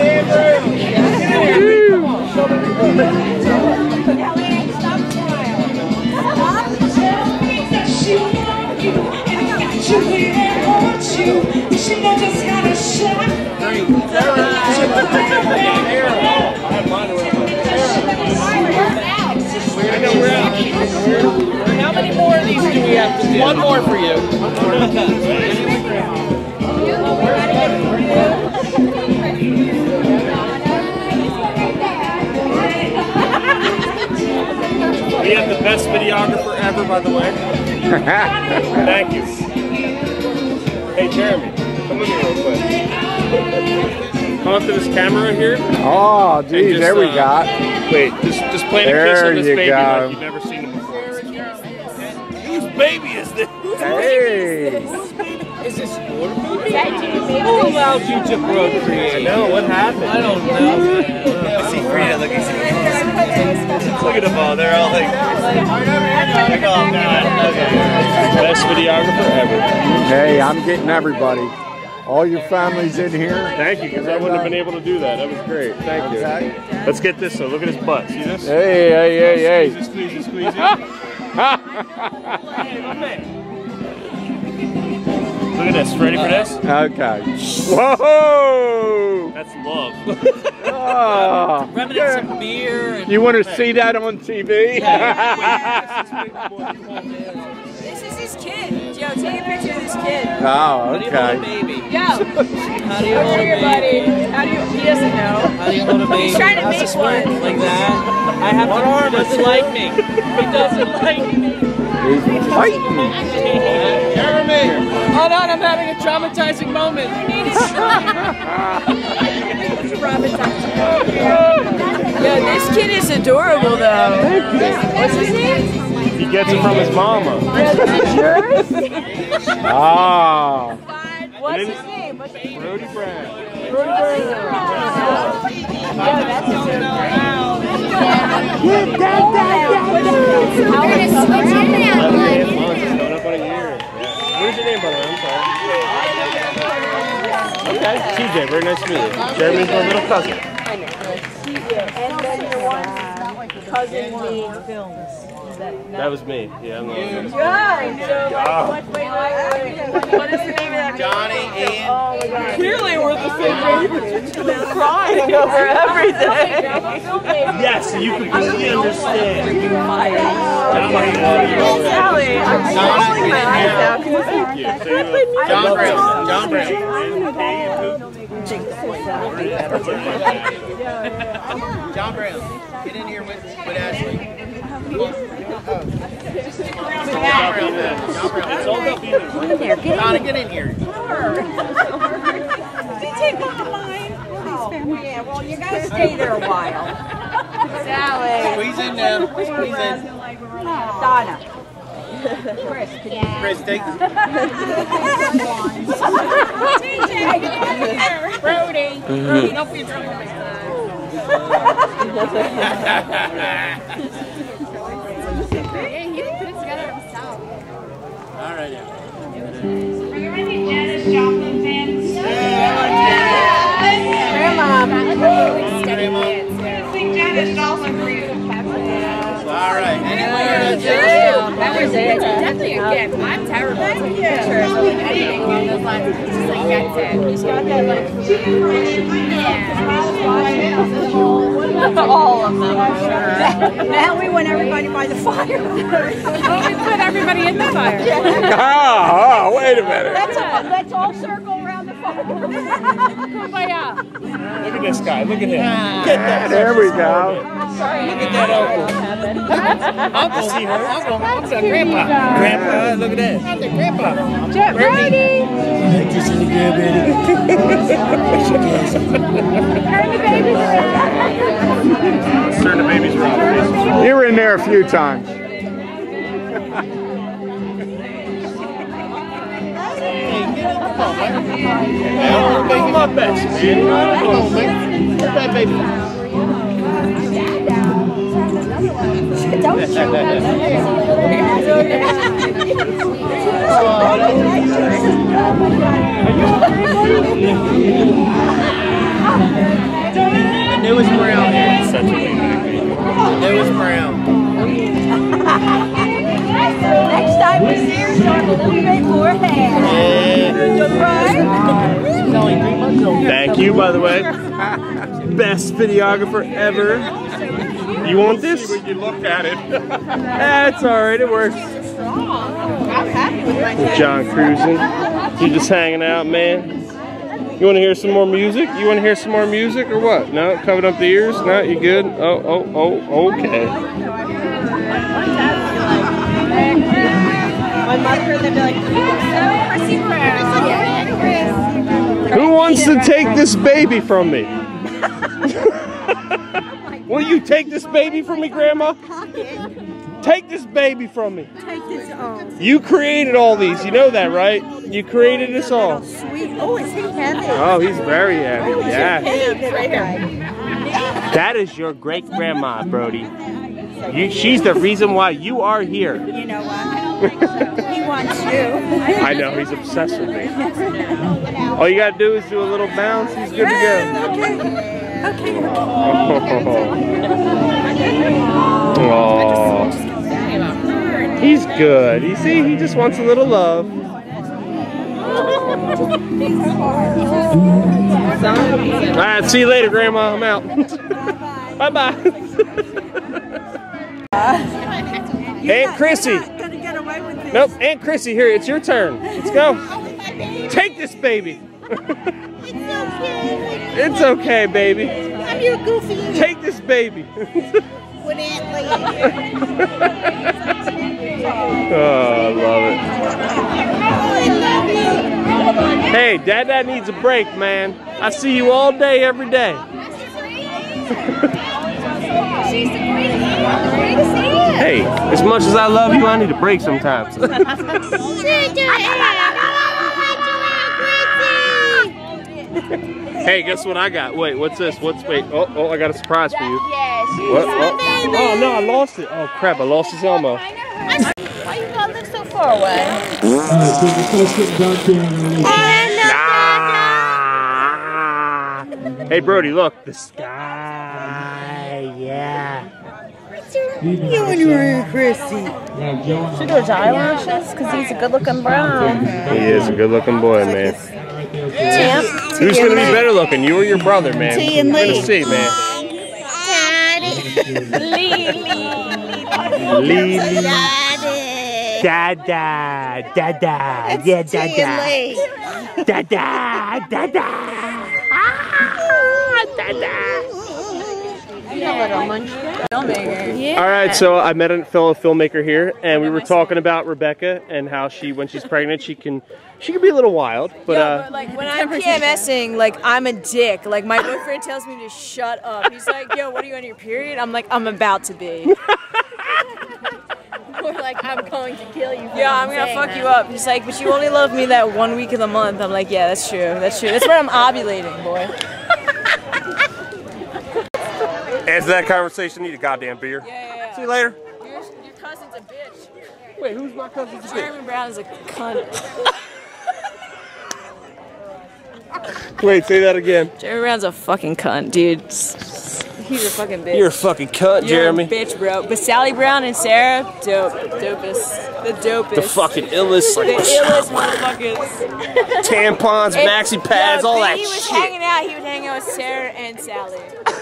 How many more of these do we have to do? One more for you. We have the best videographer ever, by the way. Thank you. Hey, Jeremy, come with me real quick. Come up to this camera here. Oh, geez, just, there we uh, got. Wait, just just plant a kiss on this baby go. Like you've never seen him before. Whose baby is this? Hey. Is this your baby? Who allowed you to procreate? I know, what happened? I don't know. I see Frida looking so look at them all, they're all like, like oh god, okay. Best videographer ever. Hey, I'm getting everybody. All your families in here. Thank you, because I wouldn't have been able to do that. That was great. Thank you. Let's get this though. Look at his butt. See this? Hey, hey, hey, hey. Squeeze it, squeeze it, squeeze it. Look at this. Ready for this? Okay. Whoa! That's love. Oh, Remnants of beer. And you want to see that on T V? This is his kid. Joe, take a picture of this kid. Oh, okay. How do you hold a baby? Yo. How do you hold a baby? Buddy. How do you, he doesn't know. How do you hold a baby? He's trying to How's make this work? one. Like that? I have one arm. He doesn't like me. He doesn't like me. He's fighting. Jeremy! Hold on, I'm having a traumatizing moment. Yo, this kid is adorable though. What's his name? He gets it from his mama. Is it yours? Ah. What's his name? What's his name? Brody Browne. Brody Browne. Yo, that's so We're gonna switch in now. eleven months. It's coming up on a year. Yeah. What is your name, by the way? I'm sorry. Okay. T J, very nice to meet you. Jeremy's my little cousin. And then your one cousin made films. That was me. Yeah, I'm not. Good. So, wait, wait, wait, wait. What is the name of that? Johnny, Ian. Oh my God. Clearly we're the same age. Crying over everything. Yes, you completely understand. Sally, I'm rolling my eyes now. John Brown. John Brown. John Brown. Get in here with, with Ashley. Donna, get in here. Take off mine. Yeah, well, you gotta stay there a while. Sally. Squeeze in now. Squeeze in. Donna. Chris, can you? Chris, take T J, Brody. Brody, don't be drunk on my side. All right, now. Are you ready, Janis Joplin fans? Grandma. Sing Janis Joplin for you. All right. That was it. Definitely a gift. I'm terrible at taking pictures or like anything along those lines. It's just like that's it. He's got that like all of them. Now we want everybody by the fire. Oh, we put everybody in the fire. Oh, oh, wait a minute. Let's all, let's all circle around the fire. Kumbaya. Look at this guy. Look at him. Get that. There we go. Sorry. Look at that uncle. Uncle, see her. Uncle, what's that? Grandpa. Grandpa, look at that. That's Grandpa. Jet Brody. Just in the grandbaby. Turn the babies around. Turn the babies around. You were in there a few times. I'm my best, man. Come on, man. Where's that baby? Don't show that. The newest Browne. The newest Browne. Next time we see her, start a little bit more hair. Thank you, by the way. Best videographer ever. You want this? When you look at it. That's alright, it works. I'm happy with my John cruising. You just hanging out, man. You want to hear some more music? You want to hear some more music or what? No? Covered up the ears? No? You good? Oh, oh, oh, okay. My mother, they'd be like, Who wants to take this baby from me? Will you take this baby from me, Grandma? Take this baby from me. Take this home. You created all these. You know that, right? You created us all. Sweet. Oh, is he heavy? Oh, he's very heavy. Oh, Yeah. yeah. That is your great grandma, Brody. You, she's the reason why you are here. You know what? He wants you. I know, he's obsessed with me. All you gotta do is do a little bounce, he's good to go. Okay. Oh, he's good. You see, he just wants a little love. Alright, see you later, Grandma. I'm out. Bye-bye. Aunt Chrissy. Nope, Aunt Chrissy, here, it's your turn. Let's go. Take this baby. It's okay, baby. I'm your goofy. Take this baby. With Aunt Lee. Oh, I love it. I love you. Hey, Dad, Dad needs a break, man. I see you all day, every day. Hey, as much as I love you, I need a break sometimes. Hey, guess what I got? Wait, what's this? What's wait? Oh, oh, I got a surprise for you. What? Oh, oh no, I lost it. Oh crap, I lost his Elmo. Why you gotta live so far away? Nah. Hey, Brody, look, the sky. Yeah. You and your Chrissy. Should do his eyelashes because he's a good-looking Browne. He is a good-looking boy, man. Yep. Who's gonna be better looking, you or your brother, man? T and We're Lee. gonna see, man. Daddy. Lee. Dada, dada, yeah, dada. Dada, dada. Ah, dada. Yeah. All right, so I met a fellow filmmaker here, and we were talking about Rebecca and how she, when she's pregnant, she can, she can be a little wild. But, Yo, uh, but like when I'm PMSing, like I'm a dick. Like my boyfriend tells me to shut up. He's like, "Yo, what are you on your period?" I'm like, "I'm about to be." Or like, I'm going to kill you. Yeah, I'm gonna fuck you up. He's like, "But you only love me that one week of the month." I'm like, "Yeah, that's true. That's true. That's where I'm ovulating, boy." After that conversation, need a goddamn beer. Yeah, yeah, yeah. See you later. Your, your cousin's a bitch. Wait, who's my cousin's a bitch? Jeremy Browne is a cunt. Wait, say that again. Jeremy Brown's a fucking cunt, dude. He's a fucking bitch. You're a fucking cunt, You're Jeremy. a bitch, bro. But Sally Brown and Sarah, dope. Dopest. The dopest. The fucking illest. The illest motherfuckers. Tampons, And- maxi pads, yo, all when that he was shit. hanging out, he was hanging out with Sarah and Sally.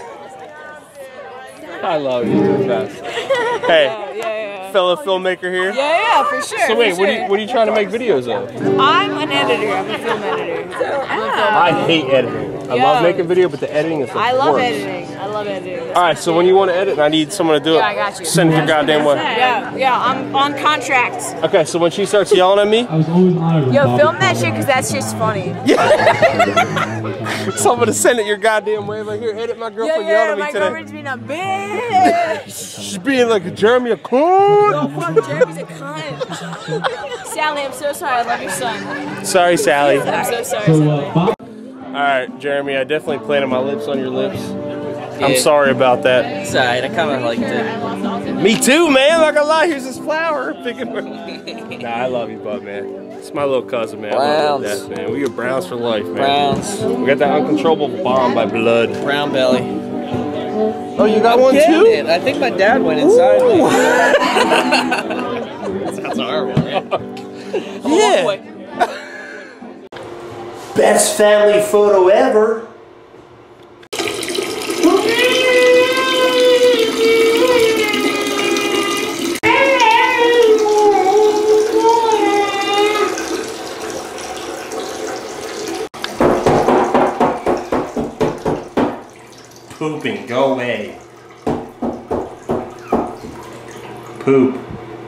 I love you, you're the best. Hey, Yeah, yeah, yeah. fellow filmmaker here. Yeah, yeah, for sure. So wait, for what are sure. you what are you trying to make videos of? I'm an editor. I'm a film editor. I'm a film I hate editing. I Yeah. love making video, but the editing is the I love worst. editing. I love editing. That's All right, so when you want to edit, and I need someone to do it. Yeah, I got you. Send it your goddamn way. Yeah, yeah, I'm on contract. Okay, so when she starts yelling at me, Yo, film that shit because that shit's funny. someone to send it your goddamn way. Like, here, edit my Yeah, girlfriend yeah, yelled at me my today. girlfriend's being a bitch. She's being like a Jeremy a Yo, cunt. fuck, Jeremy's a cunt. Sally, I'm so sorry. I love your son. Sorry, Sally. I'm so sorry, Sally. All right, Jeremy, I definitely planted my lips on your lips. I'm Yeah. sorry about that. It's alright, I kind of liked it. Me too, man. I'm not gonna lie. Here's this flower. Nah, I love you, bud, man. It's my little cousin, man. I love Browns. that, man. We are Browns for life, man. Browns. We got that uncontrollable bomb by blood. Brown belly. Oh, you got one Kidding too? it. I think my dad went inside me. That's horrible, man. Yeah. Best family photo ever. Pooping, go away. Poop.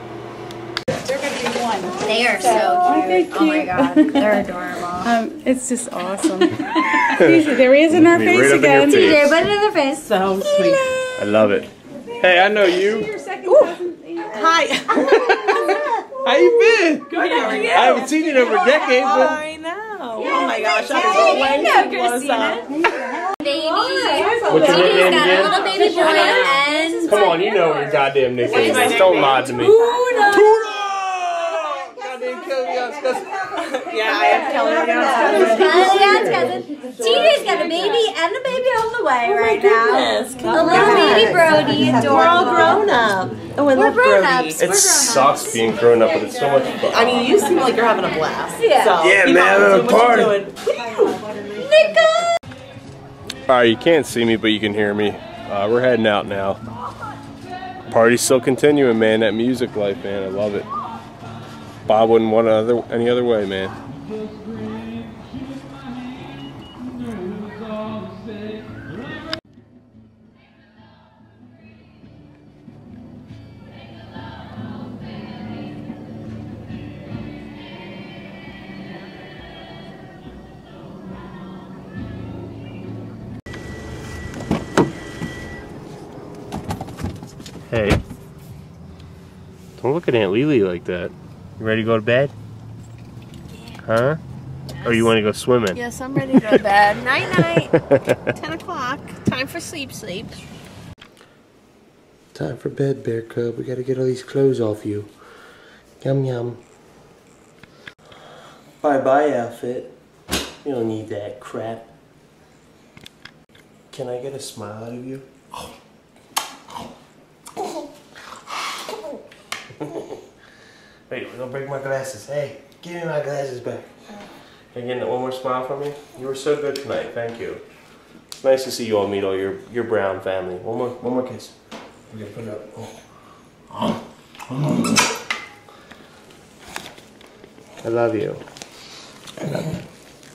They are so cute. Oh my god, they're adorable. Um, it's just awesome. There he is in our Me face right up in again. your face. T J, put it in their face. So sweet. I love it. Hey, I know you. Hi. How you been? Good. How are you? I haven't seen you in over a decade, but I know. Oh my gosh, I was way too close up. Baby. What's your nickname got a again? little baby boy and Come on, you know your goddamn nickname. What is is. Don't lie to me. Tuna. Goddamn Kelly's cousin. Yeah, I am Kelly's Kelly's cousin. T J's got a baby and a baby on the way right now. A little baby Brody, adorable. We're all grown up. Oh, I We're love grown Brody. ups. It sucks being grown up, but it's so much fun. I mean, you seem like you're having a blast. Yeah. So Yeah, keep man, on I'm doing what you're partying. doing. Nicka. Alright, you can't see me, but you can hear me. Uh, we're heading out now. Party's still continuing, man. That music life, man. I love it. Bob wouldn't want it other, any other way, man. Hey, don't look at Aunt Lily like that. You ready to go to bed? Huh? Or you want to go swimming? Yes, I'm ready to go to bed. Night night. ten o'clock. Time for sleep sleep. Time for bed, Bear Cub. We gotta get all these clothes off you. Yum yum. Bye bye, outfit. You don't need that crap. Can I get a smile out of you? Wait, we're gonna break my glasses. Hey, give me my glasses back. Can I get one more smile from you? You were so good tonight. Thank you. It's nice to see you all meet all your your Browne family. One more, one more kiss. We're gonna put it up. Oh. I love you. I love you.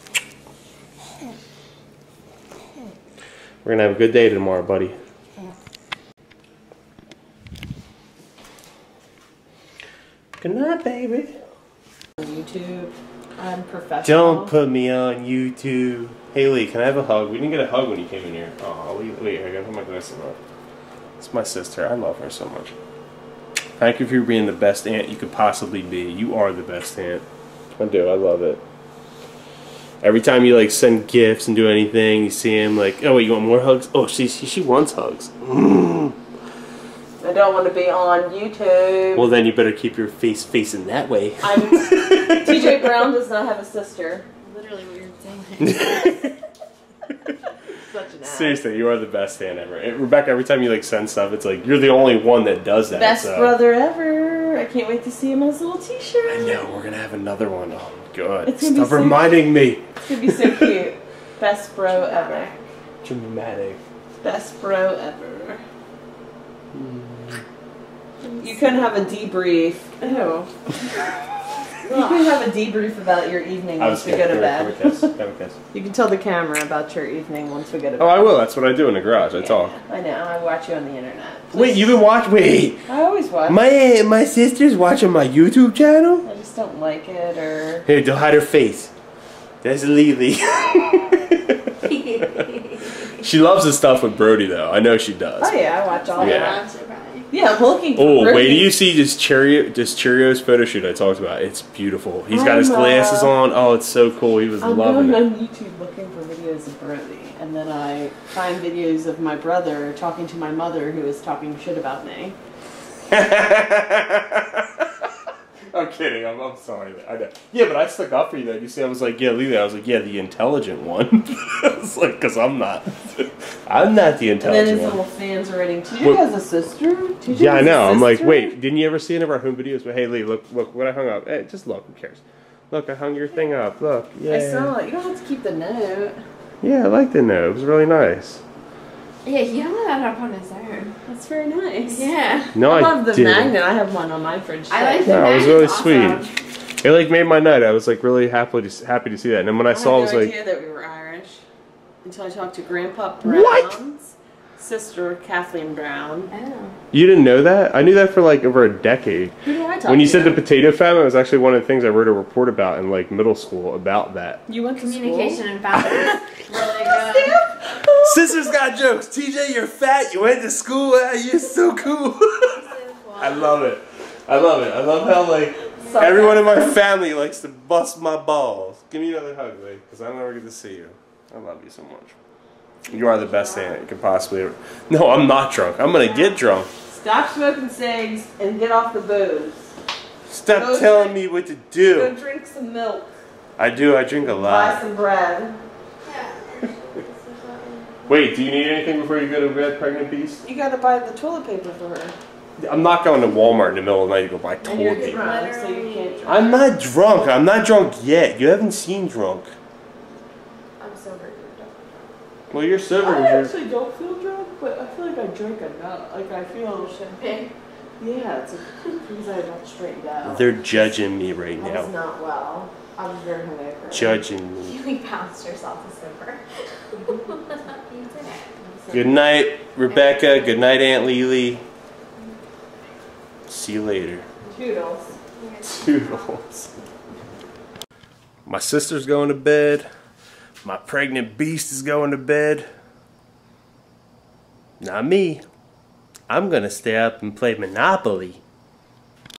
We're gonna have a good day tomorrow, buddy. Good night, baby. YouTube. I'm professional. Don't put me on YouTube. Haley, can I have a hug? We didn't get a hug when you came in here. Oh, wait, wait, I gotta put my glasses on. It's my sister. I love her so much. Thank you for being the best aunt you could possibly be. You are the best aunt. I do. I love it. Every time you like send gifts and do anything, you see him like, oh wait, you want more hugs? Oh, she she, she wants hugs. Mm. I don't want to be on YouTube. Well, then you better keep your face facing that way. I'm, T J Browne does not have a sister. Literally what you're saying. Such an ass. Seriously, you are the best aunt ever. And Rebecca, every time you like send stuff, it's like you're the only one that does that. Best so. brother ever. I can't wait to see him in his little t-shirt. I know, we're gonna have another one. Oh god. It's gonna Stop be so reminding me. It's gonna be so cute. Best bro ever. Dramatic. Best bro ever. You couldn't have a debrief. Ew. You can have a debrief about your evening I once was we go to kidding. bed. Have a kiss. Have a kiss. You can tell the camera about your evening once we go to bed. Oh, I will. That's what I do in the garage. I talk. I know. I watch you on the internet. Wait, you've been watching? Wait. I always watch. My my sister's watching my YouTube channel. I just don't like it, or. Here, don't hide her face. That's Lily. She loves the stuff with Brody, though. I know she does. Oh yeah, I watch all Yeah. that. Yeah, I'm looking. Oh, for wait! Do you see this Cheerio, this Cheerios photo shoot I talked about? It's beautiful. He's got his I'm, uh, glasses on. Oh, it's so cool. He was I'm loving going it. on YouTube looking for videos of Brody, and and then I find videos of my brother talking to my mother who is talking shit about me. I'm kidding. I'm, I'm sorry. I know. Yeah, but I stuck up for you though. You see, I was like, yeah, Lily. I was like, yeah, the intelligent one. It's like, because I'm not. I'm not the intelligent one. And then his one. Little fans are writing, T J what? Has a sister? T J Yeah, I know. I'm like, sister? wait, didn't you ever see any of our home videos? But hey, Lee, look, look what I hung up. Hey, just look. Who cares? Look, I hung your thing up. Look. Yeah. I saw it. You don't have to keep the note. Yeah, I like the note. It was really nice. Yeah, he hung that up on his own. That's very nice. Yeah. No, I I love the didn't. magnet. I have one on my fridge. I like the no, magnet. it was really awesome. sweet. It like made my night. I was like really happy to happy to see that. And then when I, I saw, had it was no like, idea that we were Irish until I talked to Grandpa Browne's What? sister, Kathleen Browne. Oh. you didn't know that? I knew that for like over a decade. Who did I talk When you to? said the potato famine, it was actually one of the things I wrote a report about in like middle school about that. You went to Communication school? and balance. Really good. Sisters got jokes. T J, you're fat. You went to school. You're so cool. I love it. I love it. I love how like So everyone in my family likes to bust my balls. Give me another hug, Lee, because I never get to see you. I love you so much. You are the best aunt you could possibly ever. No, I'm not drunk. I'm gonna get drunk. Stop smoking cigs and get off the booze. Stop Go telling drink, me what to do. Go drink some milk. I do. I drink a Buy lot. some bread. Wait, do you need anything before you go to bed, pregnant beast? You gotta buy the toilet paper for her. I'm not going to Walmart in the middle of the night to go buy And you're toilet paper. drunk, so you can't drink. I'm not drunk. I'm not drunk yet. You haven't seen drunk. I'm sober. Well, you're sober. I You're... actually don't feel drunk, but I feel like I drink enough. Like I feel. Should be. Yeah, it's a, because I got straightened out. They're judging me right I was now. not well. I was very hungover. Judging me. You bounced yourself to sober. You did it. Good night, Rebecca. Good night, Aunt Lily. See you later. Toodles. Toodles. My sister's going to bed. My pregnant beast is going to bed. Not me. I'm gonna stay up and play Monopoly.